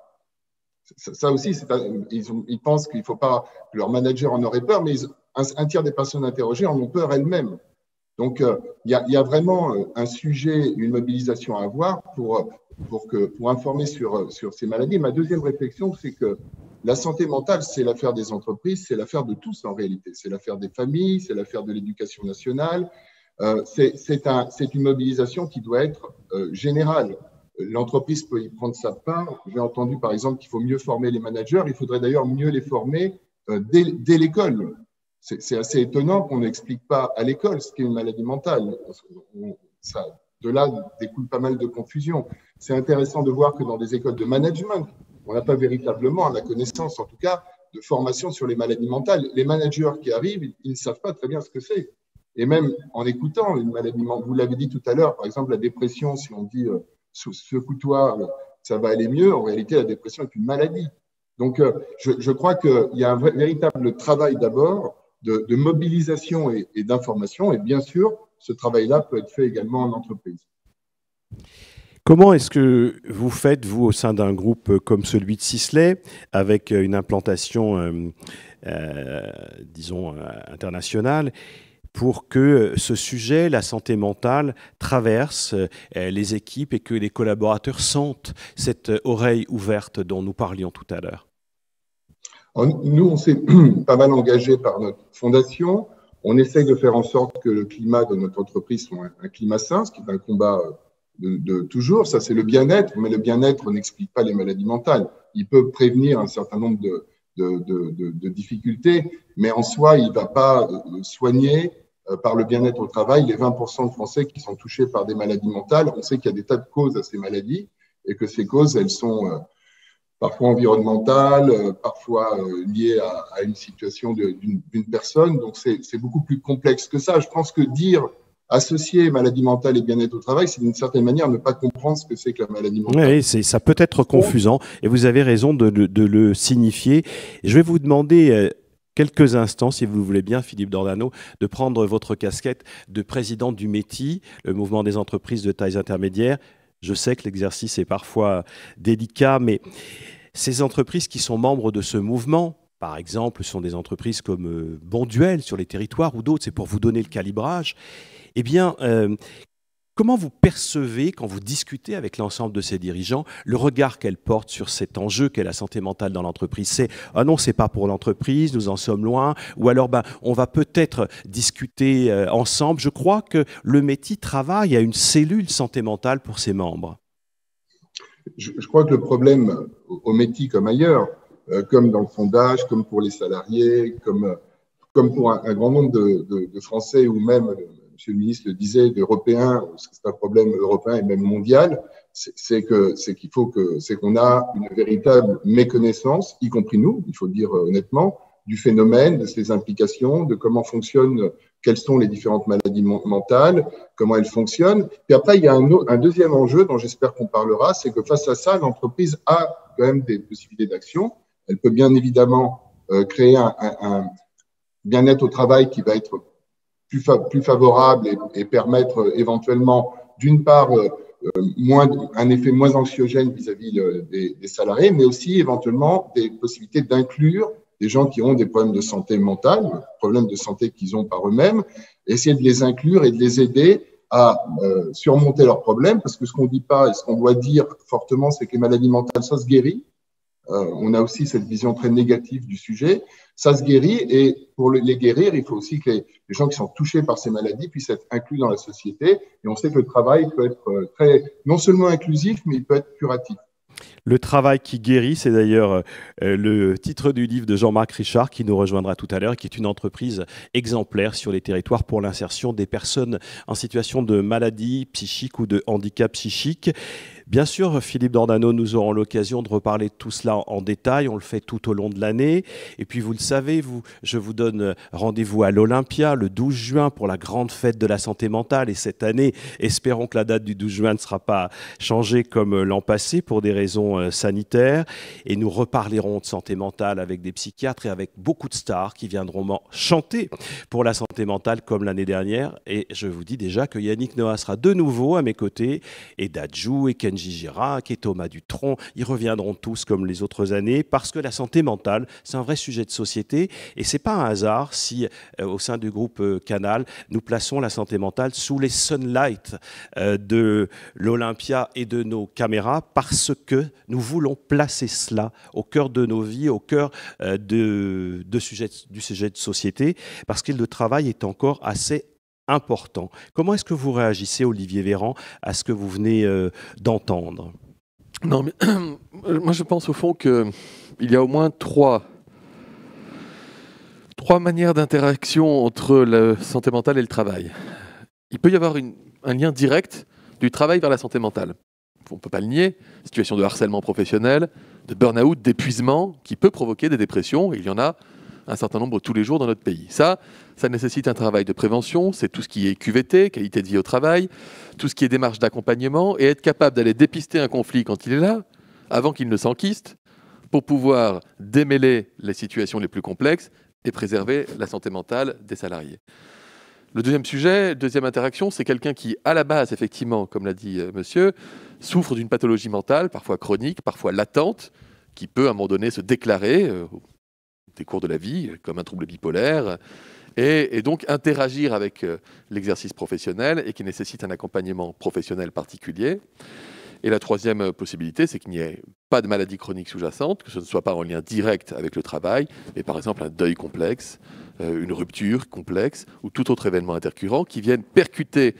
Ça aussi, c'est, ils, ont, ils pensent qu'il ne faut pas que leur manager en aurait peur, mais ils, un, un tiers des personnes interrogées en ont peur elles-mêmes. Donc, il euh, y, y a vraiment un sujet, une mobilisation à avoir pour, pour, que, pour informer sur, sur ces maladies. Ma deuxième réflexion, c'est que la santé mentale, c'est l'affaire des entreprises, c'est l'affaire de tous en réalité. C'est l'affaire des familles, c'est l'affaire de l'éducation nationale. Euh, c'est, c'est, un, c'est une mobilisation qui doit être euh, générale. l'entreprise peut y prendre sa part. J'ai entendu par exemple qu'il faut mieux former les managers. Il faudrait d'ailleurs mieux les former euh, dès, dès l'école. C'est assez étonnant qu'on n'explique pas à l'école ce qu'est une maladie mentale. On, ça, de là découle pas mal de confusion. C'est intéressant de voir que dans des écoles de management, on n'a pas véritablement la connaissance, en tout cas, de formation sur les maladies mentales. Les managers qui arrivent, ils, ils ne savent pas très bien ce que c'est. Et même en écoutant une maladie mentale, vous l'avez dit tout à l'heure, par exemple, la dépression, si on dit euh, secoue-toi, ça va aller mieux, en réalité, la dépression est une maladie. Donc, euh, je, je crois qu'il y a un vrai, véritable travail d'abord de, de mobilisation et, et d'information. Et bien sûr, ce travail-là peut être fait également en entreprise. Comment est-ce que vous faites, vous, au sein d'un groupe comme celui de Sisley, avec une implantation, euh, euh, disons, internationale, pour que ce sujet, la santé mentale, traverse euh, les équipes et que les collaborateurs sentent cette oreille ouverte dont nous parlions tout à l'heure? Nous, on s'est pas mal engagé par notre fondation. On essaye de faire en sorte que le climat de notre entreprise soit un, un climat sain, ce qui est un combat de, de toujours. Ça, c'est le bien-être, mais le bien-être n'explique pas les maladies mentales. Il peut prévenir un certain nombre de, de, de, de, de difficultés, mais en soi, il ne va pas soigner euh, par le bien-être au travail les vingt pour cent de Français qui sont touchés par des maladies mentales. On sait qu'il y a des tas de causes à ces maladies et que ces causes, elles sont euh, parfois environnementales, euh, parfois euh, liées à, à une situation d'une personne. Donc, c'est beaucoup plus complexe que ça. Je pense que dire associer maladie mentale et bien-être au travail, c'est d'une certaine manière ne pas comprendre ce que c'est que la maladie mentale. Oui, ça peut être confusant et vous avez raison de, de, de le signifier. Je vais vous demander euh, quelques instants, si vous le voulez bien, Philippe Dornano, de prendre votre casquette de président du M E T I, le mouvement des entreprises de tailles intermédiaires. Je sais que l'exercice est parfois délicat, mais ces entreprises qui sont membres de ce mouvement, par exemple, sont des entreprises comme euh, Bonduel sur les territoires ou d'autres, c'est pour vous donner le calibrage. Eh bien, euh, comment vous percevez, quand vous discutez avec l'ensemble de ces dirigeants, le regard qu'elles portent sur cet enjeu qu'est la santé mentale dans l'entreprise? C'est « Ah non, c'est pas pour l'entreprise, nous en sommes loin », ou alors ben, « On va peut-être discuter euh, ensemble ». Je crois que le M E T I travaille à une cellule santé mentale pour ses membres. Je, je crois que le problème au M E T I comme ailleurs, euh, comme dans le sondage, comme pour les salariés, comme, comme pour un, un grand nombre de, de, de Français ou même... Monsieur le ministre le disait, d'Européens, parce que c'est un problème européen et même mondial, c'est que c'est qu'il faut que c'est qu'on a une véritable méconnaissance, y compris nous, il faut le dire honnêtement, du phénomène, de ses implications, de comment fonctionnent, quelles sont les différentes maladies mentales, comment elles fonctionnent. Puis après, il y a un, un deuxième enjeu dont j'espère qu'on parlera, c'est que face à ça, l'entreprise a quand même des possibilités d'action. Elle peut bien évidemment euh, créer un, un, un bien-être au travail qui va être plus, fa plus favorable et, et permettre euh, éventuellement, d'une part, euh, moins, un effet moins anxiogène vis-à-vis -vis des, des salariés, mais aussi éventuellement des possibilités d'inclure des gens qui ont des problèmes de santé mentale, problèmes de santé qu'ils ont par eux-mêmes, essayer de les inclure et de les aider à euh, surmonter leurs problèmes, parce que ce qu'on ne dit pas et ce qu'on doit dire fortement, c'est que les maladies mentales, ça se guérit. Euh, on a aussi cette vision très négative du sujet. Ça se guérit et pour les guérir, il faut aussi que les, les gens qui sont touchés par ces maladies puissent être inclus dans la société. Et on sait que le travail peut être très, non seulement inclusif, mais il peut être curatif. Le travail qui guérit, c'est d'ailleurs euh, le titre du livre de Jean-Marc Richard qui nous rejoindra tout à l'heure, qui est une entreprise exemplaire sur les territoires pour l'insertion des personnes en situation de maladie psychique ou de handicap psychique. Bien sûr, Philippe Dornano, nous aurons l'occasion de reparler de tout cela en détail. On le fait tout au long de l'année. Et puis, vous le savez, vous, je vous donne rendez-vous à l'Olympia le douze juin pour la grande fête de la santé mentale. Et cette année, espérons que la date du douze juin ne sera pas changée comme l'an passé pour des raisons sanitaires. Et nous reparlerons de santé mentale avec des psychiatres et avec beaucoup de stars qui viendront chanter pour la santé mentale comme l'année dernière. Et je vous dis déjà que Yannick Noah sera de nouveau à mes côtés, et Dadju et Kenji Girac et Thomas Dutronc, ils reviendront tous comme les autres années parce que la santé mentale, c'est un vrai sujet de société et c'est pas un hasard si euh, au sein du groupe euh, Canal, nous plaçons la santé mentale sous les sunlights euh, de l'Olympia et de nos caméras parce que nous voulons placer cela au cœur de nos vies, au cœur euh, de, de sujet, du sujet de société parce que le travail est encore assez important. Comment est-ce que vous réagissez, Olivier Véran, à ce que vous venez euh, d'entendre? Non, mais moi je pense au fond qu'il y a au moins trois, trois manières d'interaction entre la santé mentale et le travail. Il peut y avoir une, un lien direct du travail vers la santé mentale. On ne peut pas le nier, situation de harcèlement professionnel, de burn-out, d'épuisement, qui peut provoquer des dépressions, et il y en a un certain nombre tous les jours dans notre pays. Ça, ça nécessite un travail de prévention, c'est tout ce qui est Q V T, qualité de vie au travail, tout ce qui est démarche d'accompagnement, et être capable d'aller dépister un conflit quand il est là, avant qu'il ne s'enquiste, pour pouvoir démêler les situations les plus complexes et préserver la santé mentale des salariés. Le deuxième sujet, deuxième interaction, c'est quelqu'un qui, à la base, effectivement, comme l'a dit euh, monsieur, souffre d'une pathologie mentale, parfois chronique, parfois latente, qui peut, à un moment donné, se déclarer euh, au des cours de la vie, comme un trouble bipolaire, et, et donc interagir avec euh, l'exercice professionnel et qui nécessite un accompagnement professionnel particulier. Et la troisième possibilité, c'est qu'il n'y ait pas de maladie chronique sous-jacente, que ce ne soit pas en lien direct avec le travail, mais par exemple un deuil complexe, euh, une rupture complexe ou tout autre événement intercurrent qui vienne percuter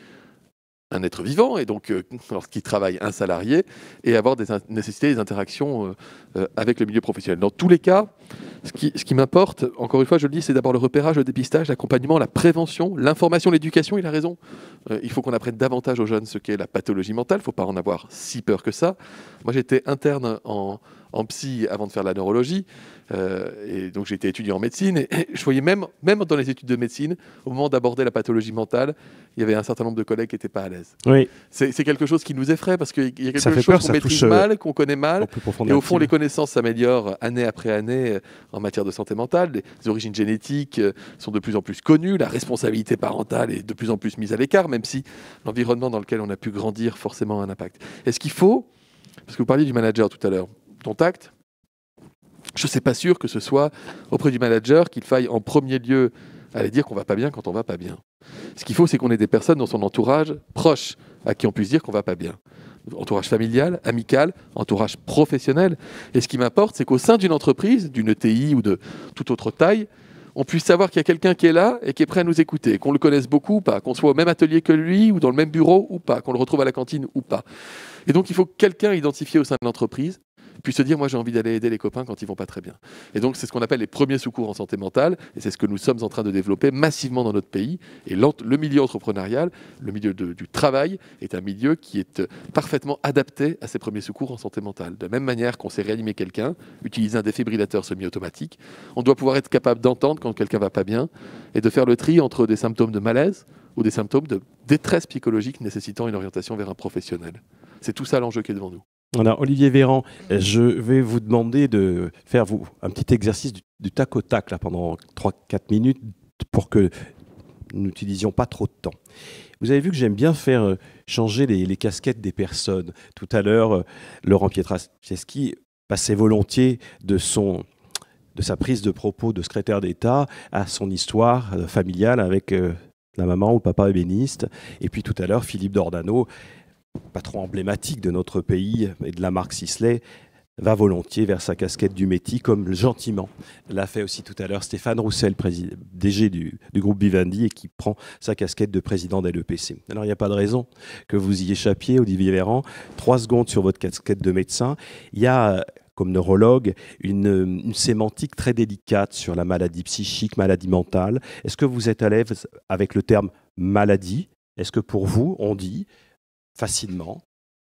un être vivant, et donc euh, lorsqu'il travaille un salarié, et avoir des nécessités, des interactions euh, euh, avec le milieu professionnel. Dans tous les cas, ce qui, ce qui m'importe, encore une fois, je le dis, c'est d'abord le repérage, le dépistage, l'accompagnement, la prévention, l'information, l'éducation. Il a raison. Euh, il faut qu'on apprenne davantage aux jeunes ce qu'est la pathologie mentale. Il ne faut pas en avoir si peur que ça. Moi, j'étais interne en, en psy avant de faire la neurologie, euh, et donc j'ai été étudiant en médecine, et, et je voyais même, même dans les études de médecine, au moment d'aborder la pathologie mentale, il y avait un certain nombre de collègues qui n'étaient pas à l'aise. Oui. C'est, c'est quelque chose qui nous effraie, parce qu'il y a quelque Ça fait chose peur, qu'on ça maîtrise touche, mal, qu'on connaît mal, et au fond, intime. les connaissances s'améliorent année après année en matière de santé mentale. Les origines génétiques sont de plus en plus connues, la responsabilité parentale est de plus en plus mise à l'écart, même si l'environnement dans lequel on a pu grandir forcément a un impact. Est-ce qu'il faut, parce que vous parliez du manager tout à l'heure, contact, je ne suis pas sûr que ce soit auprès du manager qu'il faille en premier lieu aller dire qu'on ne va pas bien quand on ne va pas bien. Ce qu'il faut, c'est qu'on ait des personnes dans son entourage proche à qui on puisse dire qu'on ne va pas bien. Entourage familial, amical, entourage professionnel. Et ce qui m'importe, c'est qu'au sein d'une entreprise, d'une E T I ou de toute autre taille, on puisse savoir qu'il y a quelqu'un qui est là et qui est prêt à nous écouter, qu'on le connaisse beaucoup ou pas, qu'on soit au même atelier que lui ou dans le même bureau ou pas, qu'on le retrouve à la cantine ou pas. Et donc, il faut que quelqu'un identifié au sein de l'entreprise puisse se dire, moi j'ai envie d'aller aider les copains quand ils vont pas très bien. Et donc c'est ce qu'on appelle les premiers secours en santé mentale, et c'est ce que nous sommes en train de développer massivement dans notre pays. Et le milieu entrepreneurial, le milieu de, du travail, est un milieu qui est parfaitement adapté à ces premiers secours en santé mentale. De la même manière qu'on sait réanimer quelqu'un, utiliser un défibrillateur semi-automatique, on doit pouvoir être capable d'entendre quand quelqu'un va pas bien, et de faire le tri entre des symptômes de malaise ou des symptômes de détresse psychologique nécessitant une orientation vers un professionnel. C'est tout ça l'enjeu qui est devant nous. Voilà, Olivier Véran, je vais vous demander de faire vous, un petit exercice du, du tac au tac là, pendant trois quatre minutes pour que nous n'utilisions pas trop de temps. Vous avez vu que j'aime bien faire euh, changer les, les casquettes des personnes. Tout à l'heure, euh, Laurent Pietraszewski passait volontiers de, son, de sa prise de propos de secrétaire d'État à son histoire euh, familiale avec euh, la maman ou le papa ébéniste. Et puis tout à l'heure, Philippe Dornano, patron emblématique de notre pays et de la marque Sisley, va volontiers vers sa casquette du métier, comme gentiment l'a fait aussi tout à l'heure Stéphane Roussel, D G du, du groupe Vivendi, et qui prend sa casquette de président d'L E P C. Alors il n'y a pas de raison que vous y échappiez, Olivier Véran. Trois secondes sur votre casquette de médecin. Il y a, comme neurologue, une, une sémantique très délicate sur la maladie psychique, maladie mentale. Est-ce que vous êtes à l'aise avec le terme maladie? Est-ce que pour vous, on dit facilement,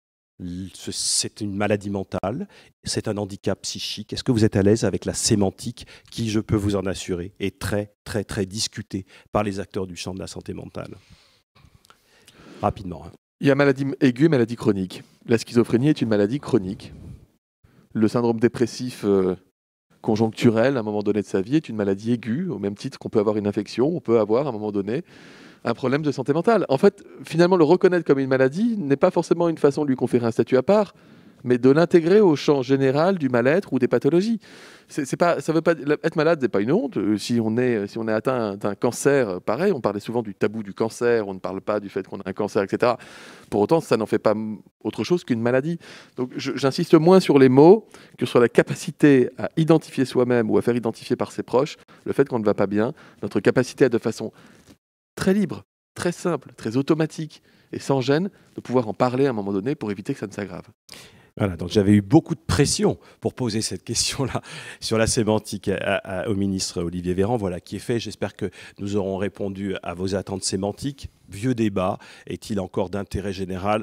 c'est une maladie mentale, c'est un handicap psychique? Est-ce que vous êtes à l'aise avec la sémantique qui, je peux vous en assurer, est très, très, très discutée par les acteurs du champ de la santé mentale? Rapidement. Hein. Il y a maladie aiguë et maladie chronique. La schizophrénie est une maladie chronique. Le syndrome dépressif euh, conjoncturel, à un moment donné de sa vie, est une maladie aiguë, au même titre qu'on peut avoir une infection, on peut avoir, à un moment donné, un problème de santé mentale. En fait, finalement, le reconnaître comme une maladie n'est pas forcément une façon de lui conférer un statut à part, mais de l'intégrer au champ général du mal-être ou des pathologies. C'est, c'est pas, ça veut pas, être malade n'est pas une honte. Si on est, si on est atteint d'un cancer, pareil, on parlait souvent du tabou du cancer, on ne parle pas du fait qu'on a un cancer, et cetera. Pour autant, ça n'en fait pas autre chose qu'une maladie. Donc, je, j'insiste moins sur les mots que sur la capacité à identifier soi-même ou à faire identifier par ses proches le fait qu'on ne va pas bien, notre capacité à, de façon très libre, très simple, très automatique et sans gêne de pouvoir en parler à un moment donné pour éviter que ça ne s'aggrave. Voilà, donc j'avais eu beaucoup de pression pour poser cette question-là sur la sémantique à, à, au ministre Olivier Véran. Voilà qui est fait. J'espère que nous aurons répondu à vos attentes sémantiques. Vieux débat, est-il encore d'intérêt général?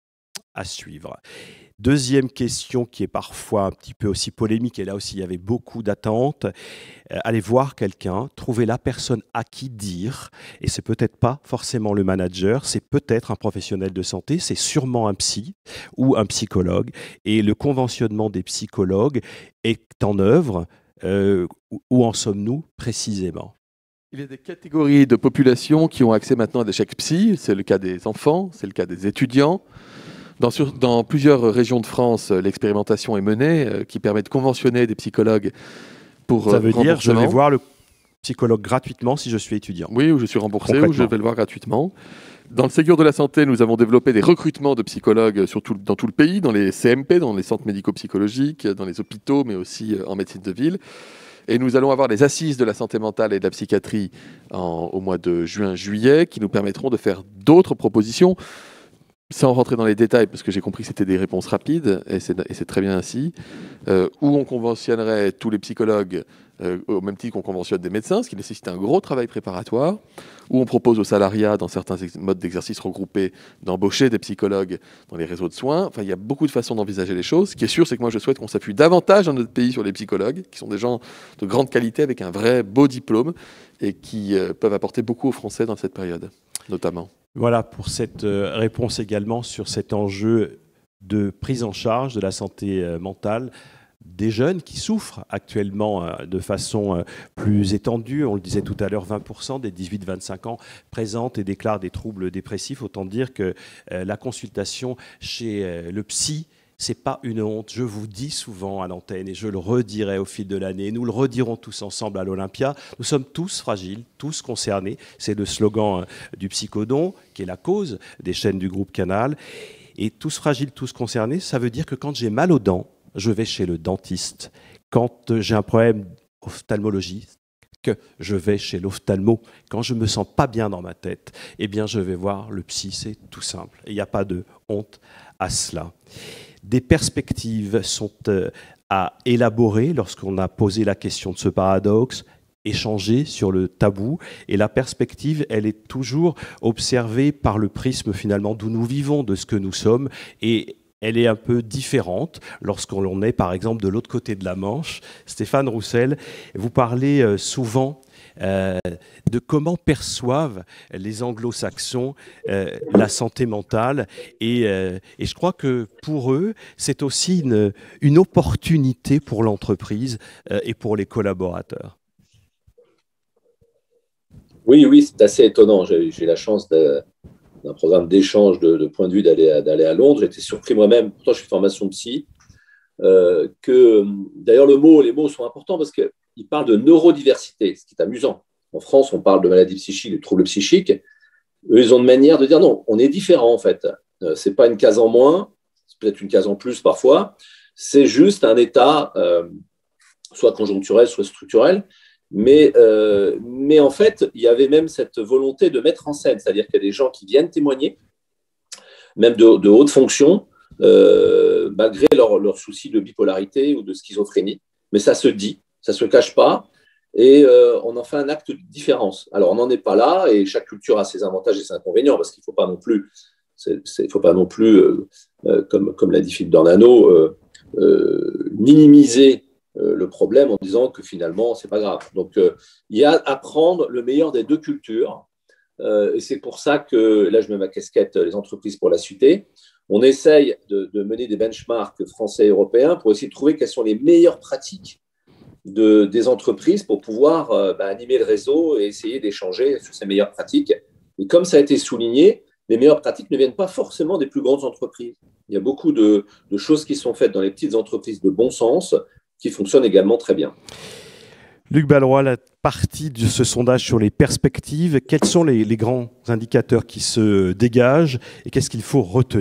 À suivre. Deuxième question qui est parfois un petit peu aussi polémique, et là aussi il y avait beaucoup d'attentes. Euh, allez voir quelqu'un, trouver la personne à qui dire, et c'est peut-être pas forcément le manager, c'est peut-être un professionnel de santé, c'est sûrement un psy ou un psychologue, et le conventionnement des psychologues est en œuvre. Euh, où en sommes-nous précisément? Il y a des catégories de population qui ont accès maintenant à des chèques psy, c'est le cas des enfants, c'est le cas des étudiants. Dans, sur, dans plusieurs régions de France, l'expérimentation est menée euh, qui permet de conventionner des psychologues pour Ça veut euh, dire je vais voir le psychologue gratuitement si je suis étudiant. Oui, ou je suis remboursé, ou je vais le voir gratuitement. Dans le Ségur de la santé, nous avons développé des recrutements de psychologues sur tout, dans tout le pays, dans les C M P, dans les centres médico-psychologiques, dans les hôpitaux, mais aussi en médecine de ville. Et nous allons avoir les assises de la santé mentale et de la psychiatrie en, au mois de juin-juillet qui nous permettront de faire d'autres propositions. Sans rentrer dans les détails, parce que j'ai compris que c'était des réponses rapides, et c'est très bien ainsi, euh, où on conventionnerait tous les psychologues euh, au même titre qu'on conventionne des médecins, ce qui nécessite un gros travail préparatoire, où on propose aux salariats, dans certains modes d'exercice regroupés, d'embaucher des psychologues dans les réseaux de soins. Enfin, il y a beaucoup de façons d'envisager les choses. Ce qui est sûr, c'est que moi, je souhaite qu'on s'appuie davantage dans notre pays sur les psychologues, qui sont des gens de grande qualité, avec un vrai beau diplôme, et qui euh, peuvent apporter beaucoup aux Français dans cette période, notamment. Voilà pour cette réponse également sur cet enjeu de prise en charge de la santé mentale des jeunes qui souffrent actuellement de façon plus étendue. On le disait tout à l'heure, vingt pour cent des dix-huit à vingt-cinq ans présentent et déclarent des troubles dépressifs. Autant dire que la consultation chez le psy, c'est pas une honte. Je vous dis souvent à l'antenne, et je le redirai au fil de l'année, nous le redirons tous ensemble à l'Olympia, nous sommes tous fragiles, tous concernés. C'est le slogan du Psychodon, qui est la cause des chaînes du groupe Canal. Et tous fragiles, tous concernés, ça veut dire que quand j'ai mal aux dents, je vais chez le dentiste. Quand j'ai un problème ophtalmologique, que je vais chez l'ophtalmo. Quand je ne me sens pas bien dans ma tête, eh bien je vais voir le psy, c'est tout simple. Il n'y a pas de honte à cela. Des perspectives sont à élaborer lorsqu'on a posé la question de ce paradoxe, échanger sur le tabou. Et la perspective, elle est toujours observée par le prisme finalement d'où nous vivons, de ce que nous sommes. Et elle est un peu différente lorsqu'on est par exemple de l'autre côté de la Manche. Stéphane Roussel, vous parlez souvent Euh, de comment perçoivent les anglo-saxons euh, la santé mentale. Et, euh, et je crois que pour eux, c'est aussi une, une opportunité pour l'entreprise euh, et pour les collaborateurs. Oui, oui, c'est assez étonnant. J'ai la chance d'un programme d'échange de, de points de vue d'aller à, d'aller à Londres. J'étais surpris moi-même, pourtant je suis formation psy, euh, que d'ailleurs le mot, les mots sont importants parce que il parle de neurodiversité, ce qui est amusant. En France, on parle de maladies psychiques, de troubles psychiques. Eux, ils ont une manière de dire non, on est différent en fait. Euh, ce n'est pas une case en moins, c'est peut-être une case en plus parfois. C'est juste un état, euh, soit conjoncturel, soit structurel. Mais, euh, mais en fait, il y avait même cette volonté de mettre en scène, c'est-à-dire qu'il y a des gens qui viennent témoigner, même de, de haute fonction, euh, malgré leur, leur souci de bipolarité ou de schizophrénie. Mais ça se dit. Ça ne se cache pas, et euh, on en fait un acte de différence. Alors, on n'en est pas là, et chaque culture a ses avantages et ses inconvénients, parce qu'il ne faut pas non plus, c'est, c'est, faut pas non plus euh, euh, comme, comme l'a dit Philippe Dornano, euh, euh, minimiser euh, le problème en disant que finalement, ce n'est pas grave. Donc, euh, il y a à prendre le meilleur des deux cultures, euh, et c'est pour ça que, là, je mets ma casquette les entreprises pour la cité, on essaye de, de mener des benchmarks français et européens pour essayer de trouver quelles sont les meilleures pratiques De, des entreprises pour pouvoir euh, bah, animer le réseau et essayer d'échanger sur ces meilleures pratiques. Et comme ça a été souligné, les meilleures pratiques ne viennent pas forcément des plus grandes entreprises. Il y a beaucoup de, de choses qui sont faites dans les petites entreprises de bon sens qui fonctionnent également très bien. Luc Balleroy, la partie de ce sondage sur les perspectives, quels sont les, les grands indicateurs qui se dégagent et qu'est-ce qu'il faut retenir ?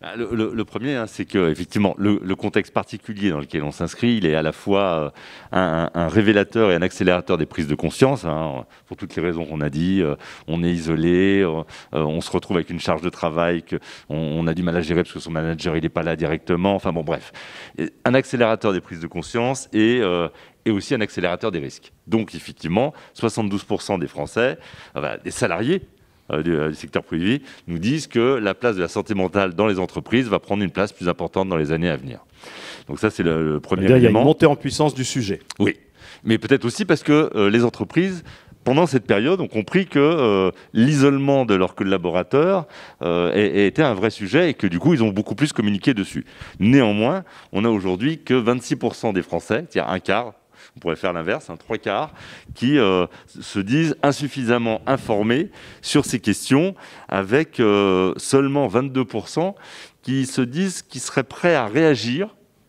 Le, le, le premier, hein, c'est que effectivement, le, le contexte particulier dans lequel on s'inscrit, il est à la fois un, un révélateur et un accélérateur des prises de conscience, hein, pour toutes les raisons qu'on a dit. Euh, on est isolé, euh, on se retrouve avec une charge de travail qu'on on a du mal à gérer parce que son manager il n'est pas là directement. Enfin bon, bref, un accélérateur des prises de conscience et euh, et aussi un accélérateur des risques. Donc effectivement, soixante-douze pour cent des Français, enfin, des salariés Du, du secteur privé, nous disent que la place de la santé mentale dans les entreprises va prendre une place plus importante dans les années à venir. Donc ça, c'est le, le premier élément. Il y a une montée en puissance du sujet. Oui, mais peut-être aussi parce que euh, les entreprises, pendant cette période, ont compris que euh, l'isolement de leurs collaborateurs euh, était un vrai sujet et que du coup, ils ont beaucoup plus communiqué dessus. Néanmoins, on a aujourd'hui que vingt-six pour cent des Français, c'est-à-dire un quart, on pourrait faire l'inverse, un trois quarts, qui euh, se disent insuffisamment informés sur ces questions, avec euh, seulement vingt-deux pour cent qui se disent qu'ils seraient prêts à réagir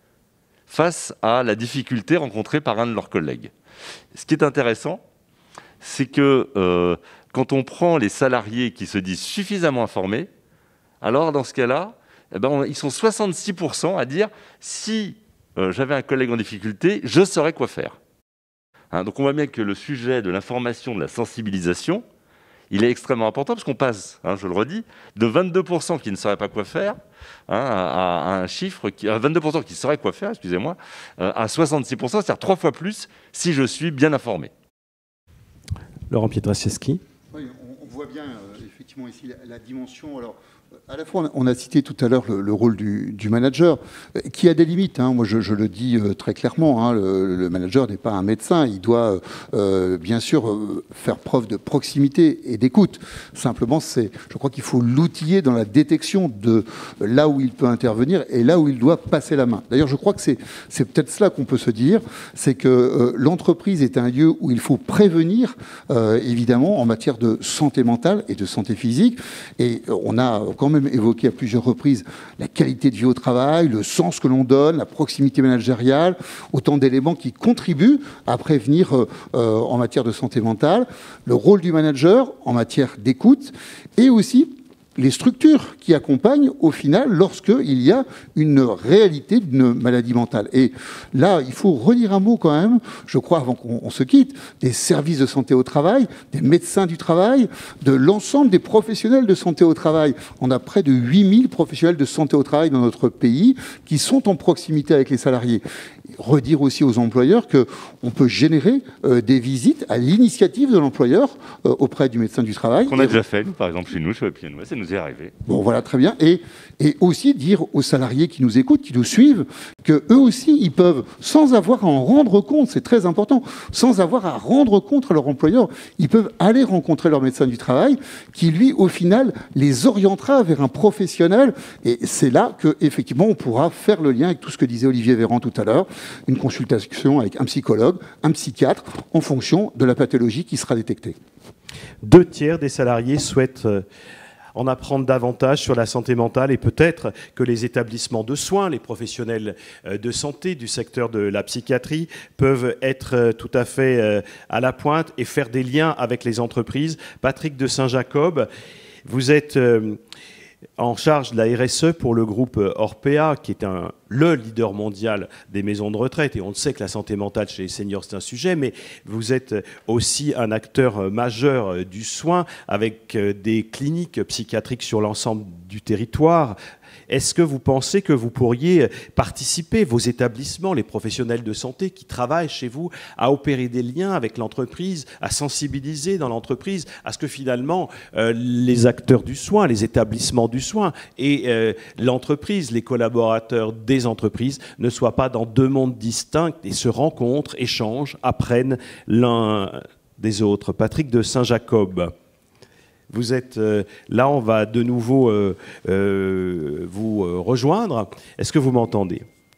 face à la difficulté rencontrée par un de leurs collègues. Ce qui est intéressant, c'est que euh, quand on prend les salariés qui se disent suffisamment informés, alors dans ce cas-là, eh ben, on, ils sont soixante-six pour cent à dire si Euh, j'avais un collègue en difficulté, je saurais quoi faire. Hein, donc on voit bien que le sujet de l'information, de la sensibilisation, il est extrêmement important parce qu'on passe, hein, je le redis, de vingt-deux pour cent qui ne sauraient pas quoi faire, hein, à, à un chiffre qui, à vingt-deux pour cent qui sauraient quoi faire, excusez-moi, euh, à soixante-six pour cent, c'est-à-dire trois fois plus si je suis bien informé. Laurent Pietraszewski. Oui, on, on voit bien euh, effectivement ici la, la dimension. Alors, à la fois, on a cité tout à l'heure le, le rôle du, du manager, qui a des limites. Hein. Moi, je, je le dis euh, très clairement. Hein. Le, le manager n'est pas un médecin. Il doit, euh, bien sûr, euh, faire preuve de proximité et d'écoute. Simplement, c'est, je crois qu'il faut l'outiller dans la détection de là où il peut intervenir et là où il doit passer la main. D'ailleurs, je crois que c'est, c'est peut-être cela qu'on peut se dire, c'est que euh, l'entreprise est un lieu où il faut prévenir, euh, évidemment, en matière de santé mentale et de santé physique. Et euh, on a quand même évoqué à plusieurs reprises la qualité de vie au travail, le sens que l'on donne, la proximité managériale, autant d'éléments qui contribuent à prévenir euh, euh, en matière de santé mentale, le rôle du manager en matière d'écoute et aussi les structures qui accompagnent au final lorsqu'il y a une réalité d'une maladie mentale. Et là, il faut redire un mot quand même, je crois, avant qu'on se quitte, des services de santé au travail, des médecins du travail, de l'ensemble des professionnels de santé au travail. On a près de huit mille professionnels de santé au travail dans notre pays qui sont en proximité avec les salariés. Redire aussi aux employeurs qu'on peut générer euh, des visites à l'initiative de l'employeur euh, auprès du médecin du travail. Qu'on a déjà fait, nous, par exemple, chez nous, chez Happy and Well, ça nous est arrivé. Bon, voilà, très bien. Et, et aussi dire aux salariés qui nous écoutent, qui nous suivent, qu'eux aussi, ils peuvent, sans avoir à en rendre compte, c'est très important, sans avoir à rendre compte à leur employeur, ils peuvent aller rencontrer leur médecin du travail, qui, lui, au final, les orientera vers un professionnel. Et c'est là qu'effectivement, on pourra faire le lien avec tout ce que disait Olivier Véran tout à l'heure, une consultation avec un psychologue, un psychiatre, en fonction de la pathologie qui sera détectée. Deux tiers des salariés souhaitent en apprendre davantage sur la santé mentale et peut-être que les établissements de soins, les professionnels de santé du secteur de la psychiatrie peuvent être tout à fait à la pointe et faire des liens avec les entreprises. Patrick de Saint-Jacob, vous êtes en charge de la R S E pour le groupe Orpea, qui est un, le leader mondial des maisons de retraite. Et on sait que la santé mentale chez les seniors, c'est un sujet, mais vous êtes aussi un acteur majeur du soin avec des cliniques psychiatriques sur l'ensemble du territoire. Est-ce que vous pensez que vous pourriez participer, vos établissements, les professionnels de santé qui travaillent chez vous, à opérer des liens avec l'entreprise, à sensibiliser dans l'entreprise, à ce que finalement euh, les acteurs du soin, les établissements du soin et euh, l'entreprise, les collaborateurs des entreprises ne soient pas dans deux mondes distincts et se rencontrent, échangent, apprennent l'un des autres. Patrick de Saint-Jacob. Vous êtes euh, là, on va de nouveau euh, euh, vous euh, rejoindre. Est-ce que vous m'entendez?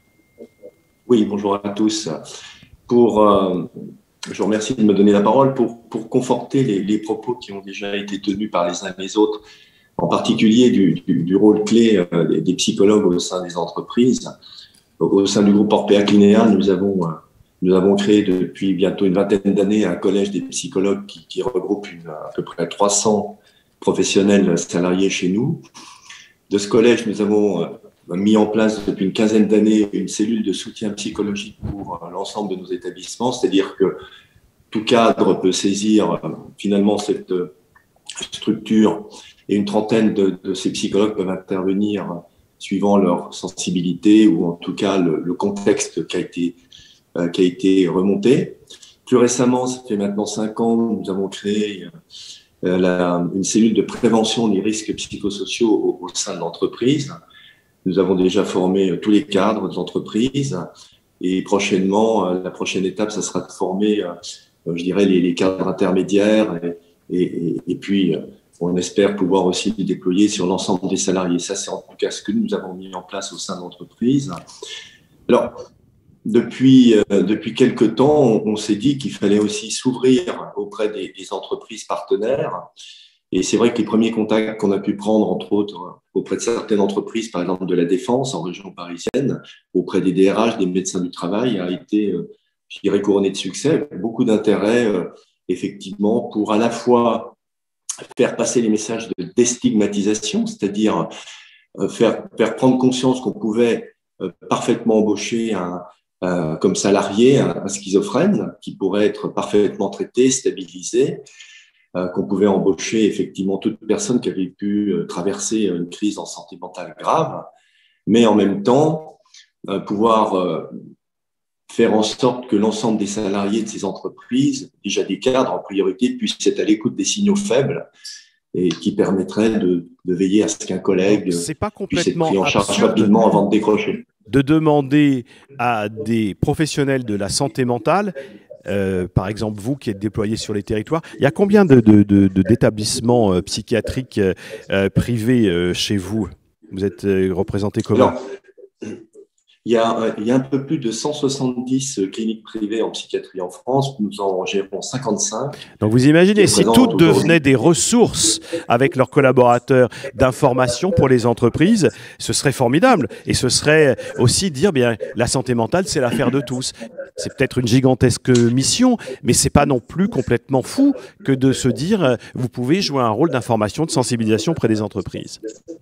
Oui, bonjour à tous. Pour, euh, je vous remercie de me donner la parole pour, pour conforter les, les propos qui ont déjà été tenus par les uns et les autres, en particulier du, du, du rôle clé euh, des, des psychologues au sein des entreprises. Donc, au sein du groupe Orpea Clinéa, nous avons, euh, nous avons créé depuis bientôt une vingtaine d'années un collège des psychologues qui, qui regroupe une, à peu près trois cents professionnels salariés chez nous. de ce collège, nous avons euh, mis en place depuis une quinzaine d'années une cellule de soutien psychologique pour euh, l'ensemble de nos établissements, c'est-à-dire que tout cadre peut saisir euh, finalement cette euh, structure et une trentaine de, de ces psychologues peuvent intervenir euh, suivant leur sensibilité ou en tout cas le, le contexte qui a été, euh, qui a été remonté. Plus récemment, ça fait maintenant cinq ans, nous avons créé euh, la, une cellule de prévention des risques psychosociaux au, au sein de l'entreprise. Nous avons déjà formé tous les cadres des entreprises et prochainement, euh, la prochaine étape, ça sera de former, euh, je dirais, les, les cadres intermédiaires et, et, et puis, euh, on espère pouvoir aussi les déployer sur l'ensemble des salariés. Ça, c'est en tout cas ce que nous avons mis en place au sein de l'entreprise. Alors, depuis, euh, depuis quelques temps, on, on s'est dit qu'il fallait aussi s'ouvrir auprès des, des entreprises partenaires. Et c'est vrai que les premiers contacts qu'on a pu prendre, entre autres, auprès de certaines entreprises, par exemple de la Défense en région parisienne, auprès des D R H, des médecins du travail, a été, euh, je dirais, couronné de succès. Beaucoup d'intérêt, euh, effectivement, pour à la fois faire passer les messages de déstigmatisation, c'est-à-dire euh, faire, faire prendre conscience qu'on pouvait euh, parfaitement embaucher un, un, comme salarié un, un schizophrène qui pourrait être parfaitement traité, stabilisé, euh, qu'on pouvait embaucher effectivement toute personne qui avait pu euh, traverser une crise en santé mentale grave, mais en même temps euh, pouvoir euh, faire en sorte que l'ensemble des salariés de ces entreprises, déjà des cadres en priorité, puissent être à l'écoute des signaux faibles et qui permettraient de, de veiller à ce qu'un collègue c'est pas puisse être complètement pris en charge absurde rapidement avant de décrocher. De demander à des professionnels de la santé mentale, euh, par exemple vous qui êtes déployés sur les territoires, il y a combien de, de, de, de, d'établissements euh, psychiatriques euh, privés euh, chez vous? Vous êtes euh, représenté comment? Alors, Il y, a, il y a un peu plus de cent soixante-dix cliniques privées en psychiatrie en France. Nous en gérons cinquante-cinq. Donc vous imaginez, si toutes devenaient des ressources avec leurs collaborateurs d'information pour les entreprises, ce serait formidable. Et ce serait aussi dire, bien, la santé mentale, c'est l'affaire de tous. C'est peut-être une gigantesque mission, mais c'est pas non plus complètement fou que de se dire, vous pouvez jouer un rôle d'information, de sensibilisation auprès des entreprises.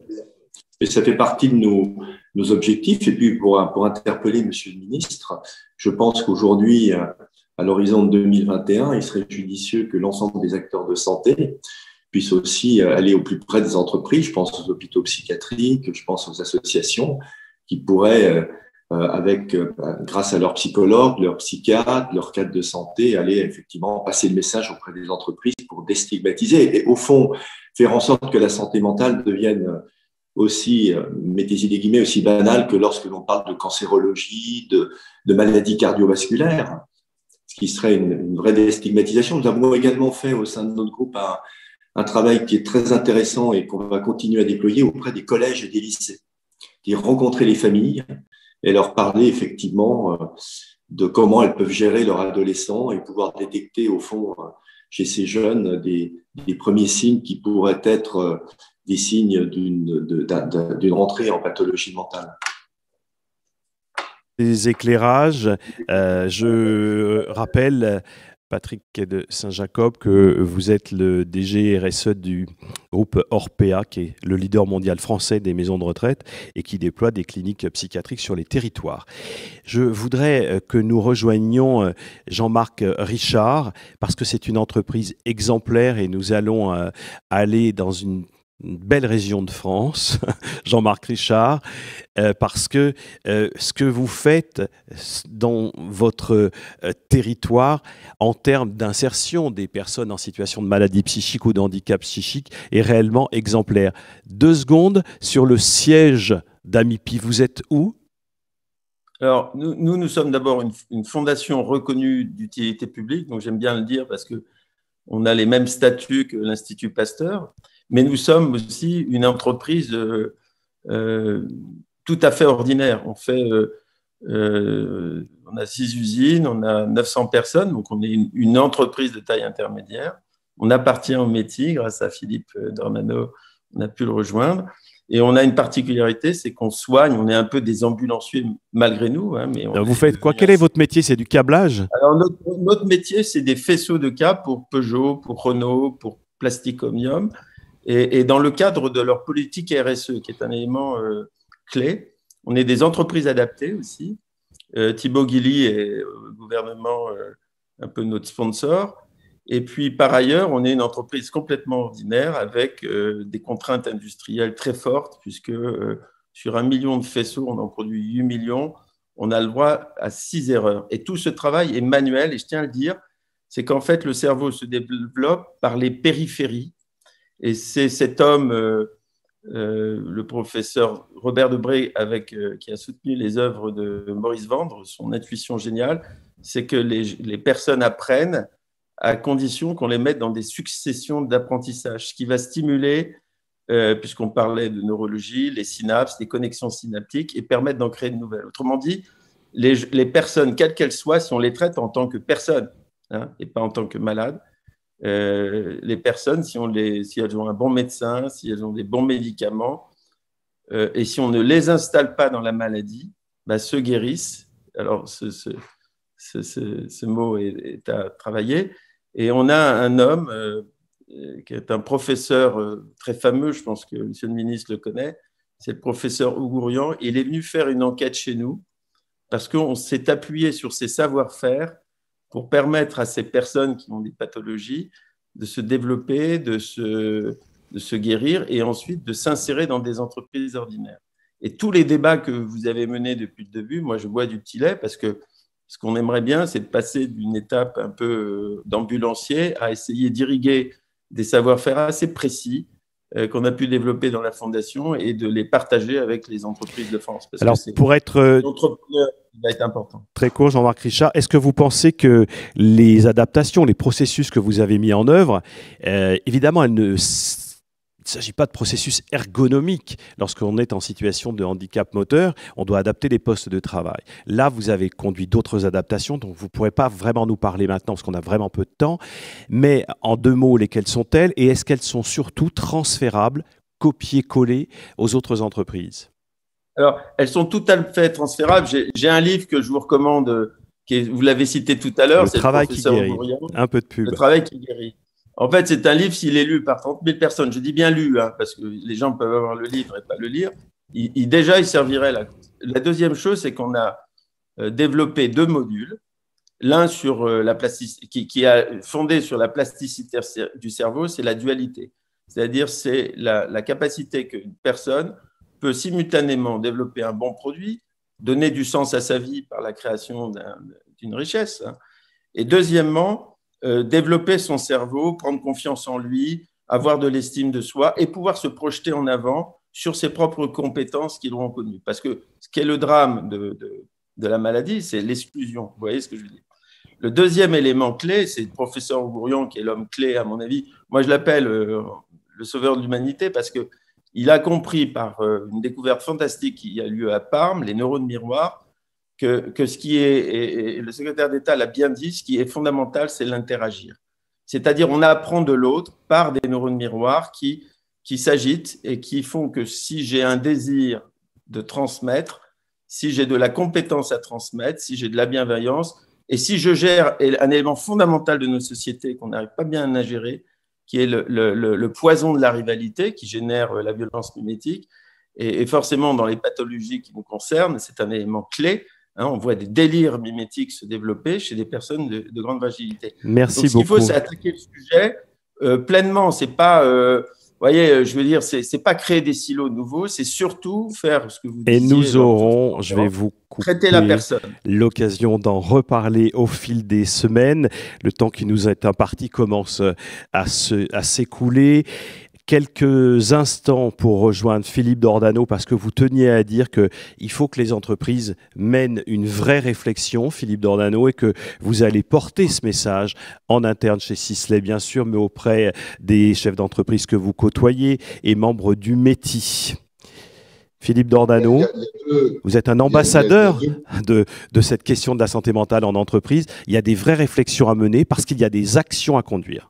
Et ça fait partie de nos, nos objectifs. Et puis, pour, pour interpeller Monsieur le ministre, je pense qu'aujourd'hui, à l'horizon de deux mille vingt et un, il serait judicieux que l'ensemble des acteurs de santé puissent aussi aller au plus près des entreprises. Je pense aux hôpitaux psychiatriques, je pense aux associations qui pourraient, avec, grâce à leurs psychologues, leurs psychiatres, leurs cadres de santé, aller effectivement passer le message auprès des entreprises pour déstigmatiser. Et au fond, faire en sorte que la santé mentale devienne aussi, mettez-y des guillemets, aussi banal que lorsque l'on parle de cancérologie, de, de maladies cardiovasculaires, ce qui serait une, une vraie déstigmatisation. Nous avons également fait au sein de notre groupe un, un travail qui est très intéressant et qu'on va continuer à déployer auprès des collèges et des lycées, qui rencontrer les familles et leur parler effectivement de comment elles peuvent gérer leur adolescent et pouvoir détecter au fond chez ces jeunes des, des premiers signes qui pourraient être des signes d'une, d'une rentrée en pathologie mentale. Les éclairages, euh, je rappelle, Patrick de Saint-Jacob, que vous êtes le D G R S E du groupe Orpea, qui est le leader mondial français des maisons de retraite et qui déploie des cliniques psychiatriques sur les territoires. Je voudrais que nous rejoignions Jean-Marc Richard, parce que c'est une entreprise exemplaire et nous allons aller dans une une belle région de France, Jean-Marc Richard, euh, parce que euh, ce que vous faites dans votre euh, territoire en termes d'insertion des personnes en situation de maladie psychique ou de handicap psychique est réellement exemplaire. Deux secondes sur le siège d'Amipi. Vous êtes où ? Alors, nous, nous, nous sommes d'abord une, une fondation reconnue d'utilité publique, donc j'aime bien le dire parce qu'on a les mêmes statuts que l'Institut Pasteur. Mais nous sommes aussi une entreprise euh, euh, tout à fait ordinaire. On, fait, euh, euh, on a six usines, on a neuf cents personnes, donc on est une, une entreprise de taille intermédiaire. On appartient au métier, grâce à Philippe Dornano, on a pu le rejoindre. Et on a une particularité, c'est qu'on soigne, on est un peu des ambulanciers malgré nous. Hein, mais on Alors vous faites quoi? Quel est votre métier? C'est du câblage? Alors notre, notre métier, c'est des faisceaux de câbles pour Peugeot, pour Renault, pour Plastic Omnium. et, et dans le cadre de leur politique R S E, qui est un élément euh, clé. On est des entreprises adaptées aussi. Euh, Thibaut Guilly est au gouvernement euh, un peu notre sponsor. Et puis, par ailleurs, on est une entreprise complètement ordinaire avec euh, des contraintes industrielles très fortes, puisque euh, sur un million de faisceaux, on en produit huit millions, on a le droit à six erreurs. Et tout ce travail est manuel, et je tiens à le dire, c'est qu'en fait, le cerveau se développe par les périphéries. Et c'est cet homme, euh, euh, le professeur Robert Debré, avec, euh, qui a soutenu les œuvres de Maurice Vendre, son intuition géniale, c'est que les, les personnes apprennent à condition qu'on les mette dans des successions d'apprentissage, ce qui va stimuler, euh, puisqu'on parlait de neurologie, les synapses, les connexions synaptiques, et permettre d'en créer de nouvelles. Autrement dit, les, les personnes, quelles qu'elles soient, si on les traite en tant que personnes, hein, et pas en tant que malades, euh, les personnes, si, on les, si elles ont un bon médecin, si elles ont des bons médicaments, euh, et si on ne les installe pas dans la maladie, bah, se guérissent. Alors, ce, ce, ce, ce, ce mot est, est à travailler. Et on a un homme euh, qui est un professeur euh, très fameux, je pense que monsieur le ministre le connaît, c'est le professeur Ougourian. Il est venu faire une enquête chez nous parce qu'on s'est appuyé sur ses savoir-faire pour permettre à ces personnes qui ont des pathologies de se développer, de se, de se guérir et ensuite de s'insérer dans des entreprises ordinaires. Et tous les débats que vous avez menés depuis le début, moi je bois du petit lait parce que ce qu'on aimerait bien, c'est de passer d'une étape un peu d'ambulancier à essayer d'irriguer des savoir-faire assez précis euh, qu'on a pu développer dans la Fondation et de les partager avec les entreprises de France. Parce Alors, que pour être l'entrepreneur qui va être important. Très court, Jean-Marc Richard, est-ce que vous pensez que les adaptations, les processus que vous avez mis en œuvre, euh, évidemment, elles ne... Il ne s'agit pas de processus ergonomique. Lorsqu'on est en situation de handicap moteur, on doit adapter les postes de travail. Là, vous avez conduit d'autres adaptations dont vous ne pourrez pas vraiment nous parler maintenant parce qu'on a vraiment peu de temps. Mais en deux mots, lesquelles sont-elles et est-ce qu'elles sont surtout transférables, copier-coller aux autres entreprises? Alors, elles sont tout à fait transférables. J'ai un livre que je vous recommande, qui est, vous l'avez cité tout à l'heure. Le travail qui guérit. Un peu de pub. Le travail qui guérit. En fait, c'est un livre, s'il est lu par trente mille personnes, je dis bien lu, hein, parce que les gens peuvent avoir le livre et pas le lire, il, il, déjà, il servirait là. La deuxième chose, c'est qu'on a euh, développé deux modules, l'un sur euh, la plasticité, qui, qui est fondé sur la plasticité du cerveau, c'est la dualité. C'est-à-dire, c'est la, la capacité qu'une personne peut simultanément développer un bon produit, donner du sens à sa vie par la création d'une richesse, hein, et deuxièmement, Euh, développer son cerveau, prendre confiance en lui, avoir de l'estime de soi et pouvoir se projeter en avant sur ses propres compétences qu'ils auront connues. Parce que ce qui est le drame de, de, de la maladie, c'est l'exclusion. Vous voyez ce que je veux dire? Le deuxième élément clé, c'est le professeur Ougourian, qui est l'homme clé, à mon avis. Moi, je l'appelle euh, le sauveur de l'humanité parce qu'il a compris par euh, une découverte fantastique qui a lieu à Parme, les neurones miroirs, Que, que ce qui est, et le secrétaire d'État l'a bien dit, ce qui est fondamental, c'est l'interagir. C'est-à-dire, on apprend de l'autre par des neurones miroirs qui, qui s'agitent et qui font que si j'ai un désir de transmettre, si j'ai de la compétence à transmettre, si j'ai de la bienveillance, et si je gère un élément fondamental de nos sociétés qu'on n'arrive pas bien à gérer, qui est le, le, le poison de la rivalité, qui génère la violence mimétique, et, et forcément, dans les pathologies qui nous concernent, c'est un élément clé. Hein, on voit des délires mimétiques se développer chez des personnes de, de grande fragilité. Merci Donc, ce beaucoup. qu'il faut, c'est attaquer le sujet euh, pleinement. C'est pas, euh, voyez, je veux dire, c'est, c'est pas créer des silos nouveaux, c'est surtout faire ce que vous disiez. Et nous aurons, je vais vous couper, traiter la personne. L'occasion d'en reparler au fil des semaines. Le temps qui nous est imparti commence à se, à s'écouler. Quelques instants pour rejoindre Philippe Dordano parce que vous teniez à dire qu'il faut que les entreprises mènent une vraie réflexion, Philippe Dordano, et que vous allez porter ce message en interne chez Sisley, bien sûr, mais auprès des chefs d'entreprise que vous côtoyez et membres du M E T I. Philippe Dordano, il y a, il y a deux, vous êtes un ambassadeur il y a, il y a de, de cette question de la santé mentale en entreprise. Il y a des vraies réflexions à mener parce qu'il y a des actions à conduire.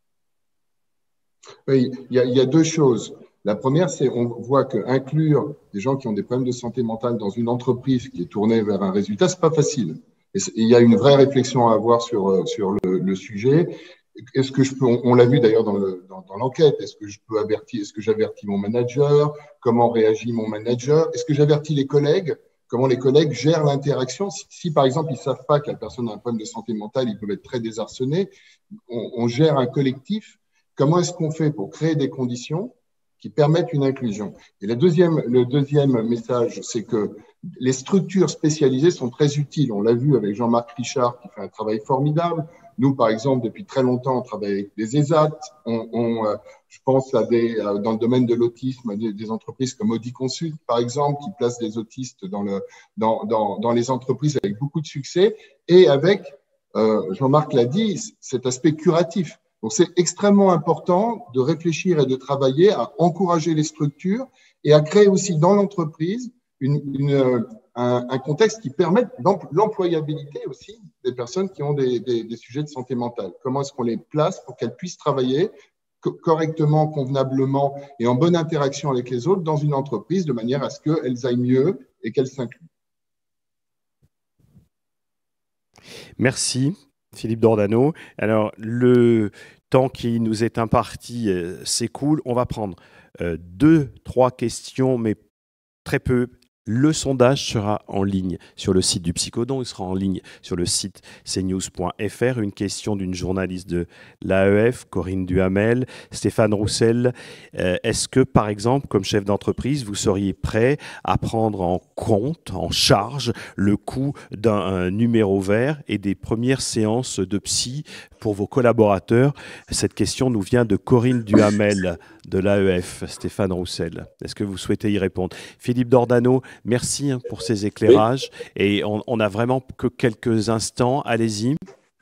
Oui, il y, a, il y a deux choses. La première, c'est on voit qu'inclure des gens qui ont des problèmes de santé mentale dans une entreprise qui est tournée vers un résultat, c'est pas facile. Et il y a une vraie réflexion à avoir sur, sur le, le sujet. Est-ce que je peux, on, on l'a vu d'ailleurs dans, le, dans, dans l'enquête, est-ce que je peux avertir, est-ce que j'avertis mon manager? Comment réagit mon manager? Est-ce que j'avertis les collègues? Comment les collègues gèrent l'interaction? Si, si, par exemple, ils ne savent pas que la personne a un problème de santé mentale, ils peuvent être très désarçonnés. On, on gère un collectif. Comment est-ce qu'on fait pour créer des conditions qui permettent une inclusion? Et le deuxième, le deuxième message, c'est que les structures spécialisées sont très utiles. On l'a vu avec Jean-Marc Richard qui fait un travail formidable. Nous, par exemple, depuis très longtemps, on travaille avec des E S A T. On, on, euh, je pense à des, euh, dans le domaine de l'autisme, des, des entreprises comme Audi Consult, par exemple, qui placent des autistes dans, le, dans, dans, dans les entreprises avec beaucoup de succès. Et avec, euh, Jean-Marc l'a dit, cet aspect curatif. Donc, c'est extrêmement important de réfléchir et de travailler à encourager les structures et à créer aussi dans l'entreprise une, une, un, un contexte qui permette l'employabilité aussi des personnes qui ont des, des, des sujets de santé mentale. Comment est-ce qu'on les place pour qu'elles puissent travailler co correctement, convenablement et en bonne interaction avec les autres dans une entreprise de manière à ce qu'elles aillent mieux et qu'elles s'incluent. Merci. Philippe Dordano. Alors, le temps qui nous est imparti euh, s'écoule. On va prendre euh, deux, trois questions, mais très peu. Le sondage sera en ligne sur le site du Psychodon, il sera en ligne sur le site c news point f r. Une question d'une journaliste de l'A E F, Corinne Duhamel. Stéphane Roussel, euh, est-ce que, par exemple, comme chef d'entreprise, vous seriez prêt à prendre en compte, en charge, le coût d'un numéro vert et des premières séances de psy pour vos collaborateurs? Cette question nous vient de Corinne Duhamel de l'A E F. Stéphane Roussel, est-ce que vous souhaitez y répondre? Philippe Dordano, merci pour ces éclairages. Oui. Et on, on a vraiment que quelques instants. Allez-y.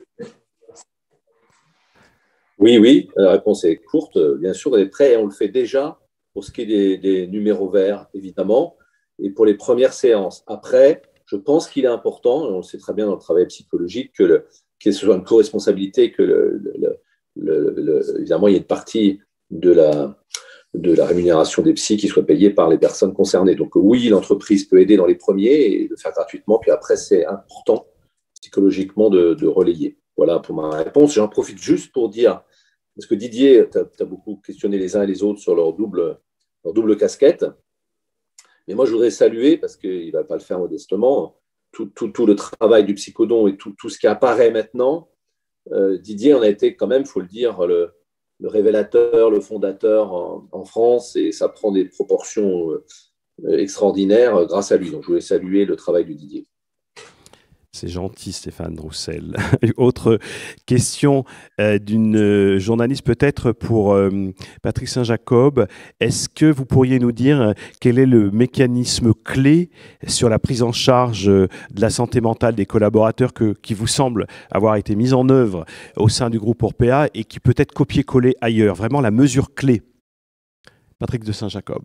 Oui, oui, la réponse est courte. Bien sûr, on est prêt et on le fait déjà pour ce qui est des, des numéros verts, évidemment, et pour les premières séances. Après, je pense qu'il est important, et on le sait très bien dans le travail psychologique, que, le, que ce soit une co-responsabilité, que le, le, le, le, évidemment, il y ait une partie de la, de la rémunération des psys qui soit payée par les personnes concernées. Donc oui, l'entreprise peut aider dans les premiers et le faire gratuitement, puis après, c'est important psychologiquement de, de relayer. Voilà pour ma réponse. J'en profite juste pour dire, parce que Didier, tu as, as beaucoup questionné les uns et les autres sur leur double, leur double casquette, mais moi, je voudrais saluer, parce qu'il ne va pas le faire modestement, tout, tout, tout le travail du Psychodon et tout, tout ce qui apparaît maintenant. Euh, Didier en a été quand même, il faut le dire, le le révélateur, le fondateur en, en France, et ça prend des proportions euh, extraordinaires grâce à lui. Donc, je voulais saluer le travail de Didier. C'est gentil, Stéphane Roussel. Autre question euh, d'une journaliste, peut-être pour euh, Patrick Saint-Jacob. Est-ce que vous pourriez nous dire quel est le mécanisme clé sur la prise en charge de la santé mentale des collaborateurs que, qui vous semble avoir été mis en œuvre au sein du groupe Orpea et qui peut être copié-collé ailleurs? Vraiment la mesure clé. Patrick de Saint-Jacob.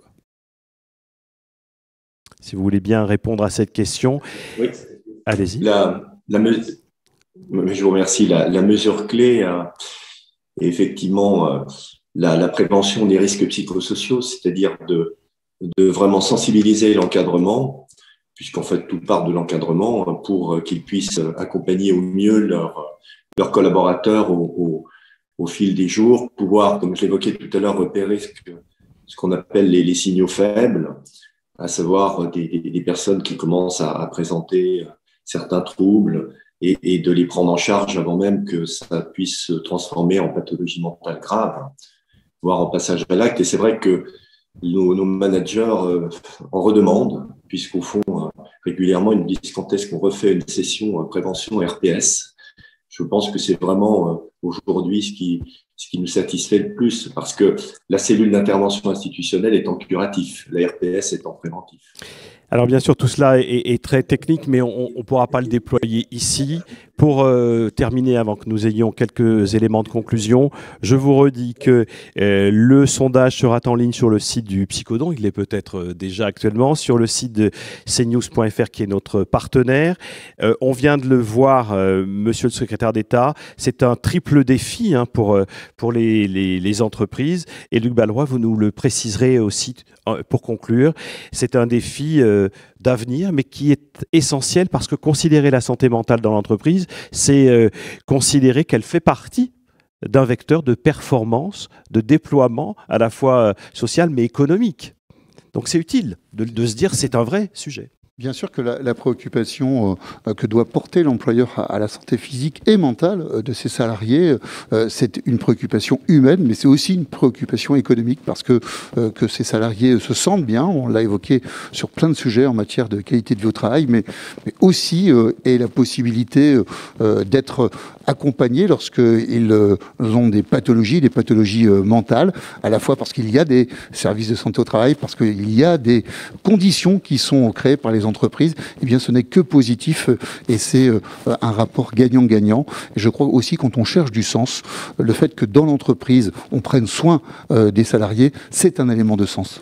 Si vous voulez bien répondre à cette question. Oui. Allez-y. La, la je vous remercie. La, la mesure clé euh, est effectivement euh, la, la prévention des risques psychosociaux, c'est-à-dire de, de vraiment sensibiliser l'encadrement, puisqu'en fait tout part de l'encadrement, pour qu'ils puissent accompagner au mieux leurs leurs collaborateurs au, au, au fil des jours, pouvoir, comme je l'évoquais tout à l'heure, repérer ce que, ce qu'on appelle les, les signaux faibles, à savoir des, des, des personnes qui commencent à, à présenter certains troubles et, et de les prendre en charge avant même que ça puisse se transformer en pathologie mentale grave, voire en passage à l'acte. Et c'est vrai que nos, nos managers euh, en redemandent, puisqu'au fond, euh, régulièrement, ils nous disent quand est-ce qu'on refait une session euh, prévention R P S. Je pense que c'est vraiment euh, aujourd'hui ce qui, ce qui nous satisfait le plus, parce que la cellule d'intervention institutionnelle est en curatif, la R P S est en préventif. Alors bien sûr, tout cela est, est très technique, mais on ne pourra pas le déployer ici. Pour euh, terminer, avant que nous ayons quelques éléments de conclusion, je vous redis que euh, le sondage sera en ligne sur le site du Psychodon. Il est peut-être déjà actuellement sur le site de c news point f r qui est notre partenaire. Euh, on vient de le voir, euh, monsieur le secrétaire d'État. C'est un triple défi hein, pour, pour les, les, les entreprises. Et Luc Balleroy, vous nous le préciserez aussi pour conclure. C'est un défi euh, d'avenir, mais qui est essentiel parce que considérer la santé mentale dans l'entreprise, c'est euh, considérer qu'elle fait partie d'un vecteur de performance, de déploiement à la fois social mais économique. Donc c'est utile de, de se dire que c'est un vrai sujet. Bien sûr que la, la préoccupation euh, que doit porter l'employeur à, à la santé physique et mentale euh, de ses salariés, euh, c'est une préoccupation humaine, mais c'est aussi une préoccupation économique parce que, euh, que ces salariés se sentent bien, on l'a évoqué sur plein de sujets en matière de qualité de vie au travail, mais, mais aussi euh, aient la possibilité euh, d'être accompagnés lorsqu'ils euh, ont des pathologies, des pathologies euh, mentales, à la fois parce qu'il y a des services de santé au travail, parce qu'il y a des conditions qui sont créées par les entreprises, eh bien ce n'est que positif et c'est un rapport gagnant-gagnant. Et je crois aussi quand on cherche du sens, le fait que dans l'entreprise, on prenne soin des salariés, c'est un élément de sens.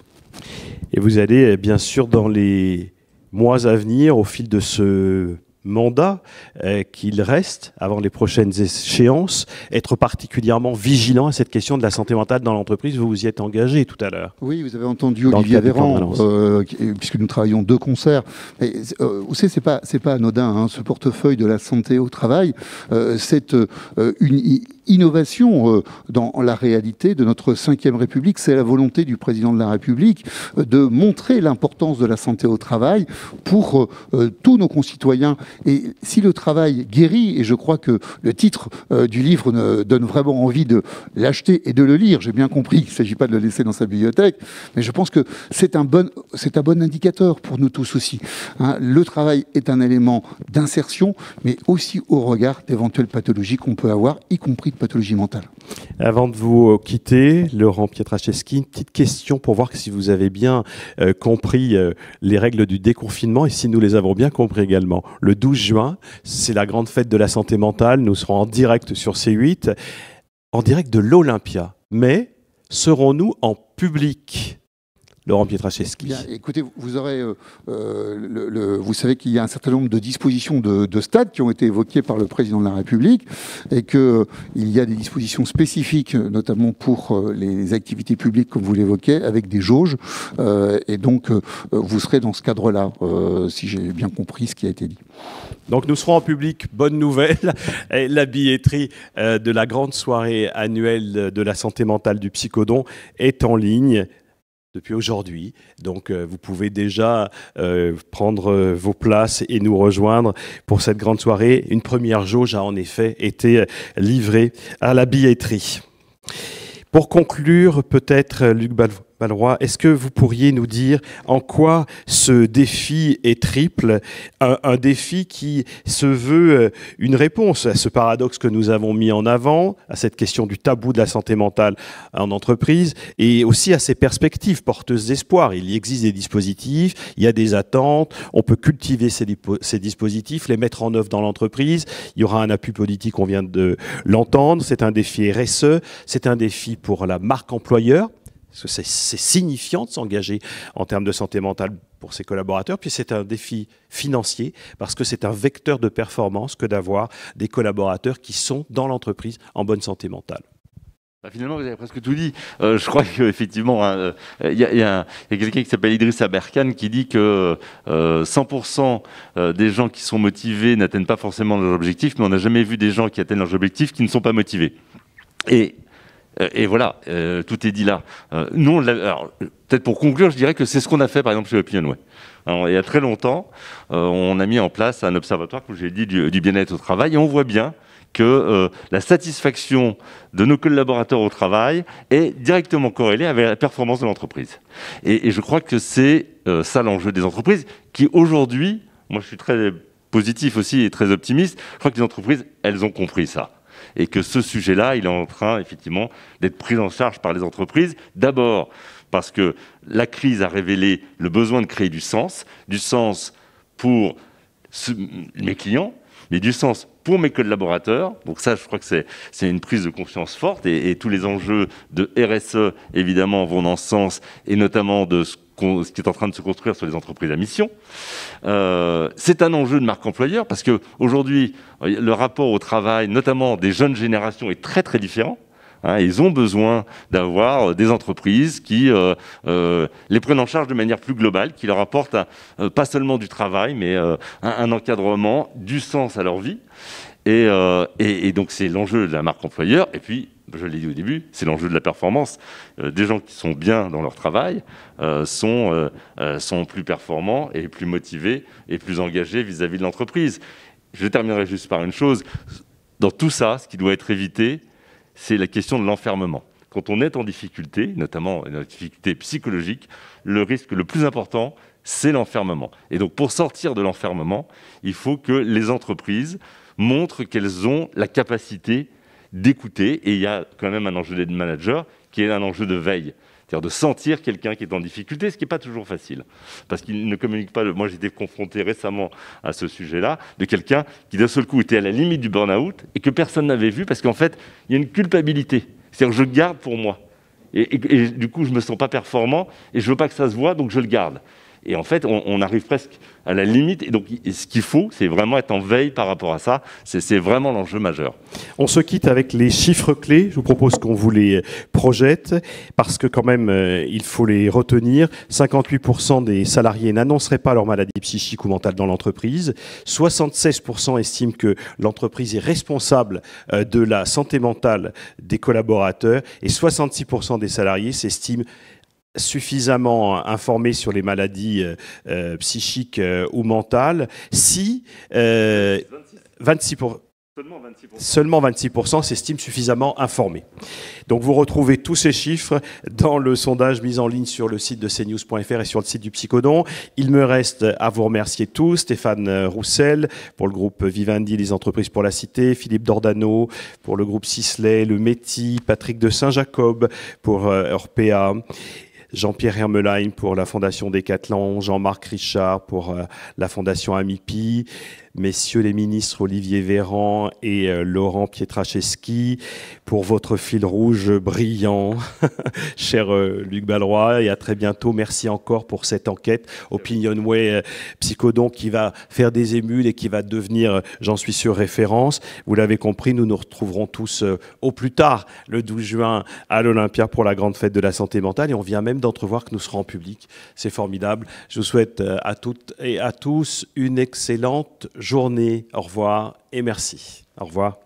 Et vous allez bien sûr dans les mois à venir, au fil de ce mandat euh, qu'il reste avant les prochaines échéances, être particulièrement vigilant à cette question de la santé mentale dans l'entreprise. Vous vous y êtes engagé tout à l'heure. Oui, vous avez entendu Olivier Véran, euh, puisque nous travaillons deux concerts. Mais, euh, vous savez, c'est pas c'est pas anodin. Hein, ce portefeuille de la santé au travail, euh, c'est euh, une innovation euh, dans la réalité de notre cinquième République. C'est la volonté du président de la République euh, de montrer l'importance de la santé au travail pour euh, tous nos concitoyens. Et si le travail guérit, et je crois que le titre euh, du livre ne donne vraiment envie de l'acheter et de le lire, j'ai bien compris qu'il ne s'agit pas de le laisser dans sa bibliothèque, mais je pense que c'est un bon, c'est un bon indicateur pour nous tous aussi. Hein, le travail est un élément d'insertion, mais aussi au regard d'éventuelles pathologies qu'on peut avoir, y compris de pathologies mentales. Avant de vous quitter, Laurent Pietraszewski, une petite question pour voir si vous avez bien euh, compris euh, les règles du déconfinement et si nous les avons bien compris également. Le douze juin, c'est la grande fête de la santé mentale. Nous serons en direct sur C huit, en direct de l'Olympia. Mais serons-nous en public ? Laurent Pietraszewski. Bien, écoutez, vous aurez, euh, le, le, vous savez qu'il y a un certain nombre de dispositions de, de stade qui ont été évoquées par le président de la République et qu'il euh, y a des dispositions spécifiques, notamment pour euh, les activités publiques, comme vous l'évoquez, avec des jauges. Euh, et donc, euh, vous serez dans ce cadre-là, euh, si j'ai bien compris ce qui a été dit. Donc nous serons en public, bonne nouvelle. La billetterie euh, de la grande soirée annuelle de la santé mentale du Psychodon est en ligne depuis aujourd'hui. Donc euh, vous pouvez déjà euh, prendre euh, vos places et nous rejoindre pour cette grande soirée. Une première jauge a en effet été livrée à la billetterie. Pour conclure, peut-être, Luc Balleroy, est-ce que vous pourriez nous dire en quoi ce défi est triple, un, un défi qui se veut une réponse à ce paradoxe que nous avons mis en avant, à cette question du tabou de la santé mentale en entreprise, et aussi à ces perspectives porteuses d'espoir. Il y existe des dispositifs, il y a des attentes, on peut cultiver ces, ces dispositifs, les mettre en œuvre dans l'entreprise, il y aura un appui politique, on vient de l'entendre, c'est un défi R S E, c'est un défi pour la marque employeur, parce que c'est, c'est signifiant de s'engager en termes de santé mentale pour ses collaborateurs. Puis c'est un défi financier, parce que c'est un vecteur de performance que d'avoir des collaborateurs qui sont dans l'entreprise en bonne santé mentale. Bah finalement, vous avez presque tout dit. Euh, je crois qu'effectivement, il hein, euh, y, y, y a quelqu'un qui s'appelle Idriss Aberkan qui dit que euh, cent pour cent des gens qui sont motivés n'atteignent pas forcément leurs objectifs, mais on n'a jamais vu des gens qui atteignent leurs objectifs qui ne sont pas motivés. Et Et voilà, euh, tout est dit là. Euh, nous, alors, peut-être pour conclure, je dirais que c'est ce qu'on a fait, par exemple, chez Opinionway. Alors, il y a très longtemps, euh, on a mis en place un observatoire, comme j'ai dit, du, du bien-être au travail, et on voit bien que euh, la satisfaction de nos collaborateurs au travail est directement corrélée avec la performance de l'entreprise. Et, et je crois que c'est euh, ça l'enjeu des entreprises, qui aujourd'hui, moi je suis très positif aussi et très optimiste, je crois que les entreprises, elles ont compris ça. Et que ce sujet-là, il est en train, effectivement, d'être pris en charge par les entreprises. D'abord, parce que la crise a révélé le besoin de créer du sens, du sens pour ce, mes clients, mais du sens pour mes collaborateurs. Donc ça, je crois que c'est, c'est une prise de conscience forte, et, et tous les enjeux de R S E, évidemment, vont dans ce sens, et notamment de ce ce qui est en train de se construire sur les entreprises à mission. Euh, c'est un enjeu de marque employeur, parce qu'aujourd'hui, le rapport au travail, notamment des jeunes générations, est très très différent. Hein, ils ont besoin d'avoir des entreprises qui euh, euh, les prennent en charge de manière plus globale, qui leur apportent euh, pas seulement du travail, mais euh, un, un encadrement, du sens à leur vie. Et, euh, et, et donc c'est l'enjeu de la marque employeur. Et puis, je l'ai dit au début, c'est l'enjeu de la performance. Euh, des gens qui sont bien dans leur travail euh, sont, euh, euh, sont plus performants et plus motivés et plus engagés vis-à-vis de l'entreprise. Je terminerai juste par une chose. Dans tout ça, ce qui doit être évité, c'est la question de l'enfermement. Quand on est en difficulté, notamment une difficulté psychologique, le risque le plus important, c'est l'enfermement. Et donc, pour sortir de l'enfermement, il faut que les entreprises montrent qu'elles ont la capacité d'écouter. Et il y a quand même un enjeu de manager qui est un enjeu de veille. C'est-à-dire de sentir quelqu'un qui est en difficulté, ce qui n'est pas toujours facile. Parce qu'il ne communique pas. Moi, j'ai été confronté récemment à ce sujet-là, de quelqu'un qui d'un seul coup était à la limite du burn-out et que personne n'avait vu parce qu'en fait, il y a une culpabilité. C'est-à-dire que je garde pour moi. Et, et, et du coup, je ne me sens pas performant et je ne veux pas que ça se voit, donc je le garde. Et en fait, on, on arrive presque à la limite. Et donc, ce qu'il faut, c'est vraiment être en veille par rapport à ça. C'est vraiment l'enjeu majeur. On se quitte avec les chiffres clés. Je vous propose qu'on vous les projette parce que quand même, euh, il faut les retenir. cinquante-huit pour cent des salariés n'annonceraient pas leur maladie psychique ou mentale dans l'entreprise. soixante-seize pour cent estiment que l'entreprise est responsable euh, de la santé mentale des collaborateurs. Et soixante-six pour cent des salariés s'estiment suffisamment informés sur les maladies euh, euh, psychiques euh, ou mentales si euh, vingt-six pour cent, seulement vingt-six pour cent, seulement vingt-six pour cent s'estiment suffisamment informés. Donc vous retrouvez tous ces chiffres dans le sondage mis en ligne sur le site de c news point f r et sur le site du Psychodon. Il me reste à vous remercier tous, Stéphane Roussel pour le groupe Vivendi, les entreprises pour la cité, Philippe Dordano pour le groupe Sisley, le Métis, Patrick de Saint-Jacob pour euh, Orpea, Jean-Pierre Hermelein pour la Fondation Décathlon, Jean-Marc Richard pour euh, la Fondation Amipi, messieurs les ministres Olivier Véran et euh, Laurent Pietraszewski pour votre fil rouge brillant, cher euh, Luc Balleroy, et à très bientôt. Merci encore pour cette enquête Opinionway euh, Psychodon qui va faire des émules et qui va devenir, euh, j'en suis sûr, référence. Vous l'avez compris, nous nous retrouverons tous euh, au plus tard le douze juin à l'Olympia pour la grande fête de la santé mentale et on vient même d'entrevoir que nous serons en public. C'est formidable. Je vous souhaite euh, à toutes et à tous une excellente journée. Au revoir et merci. Au revoir.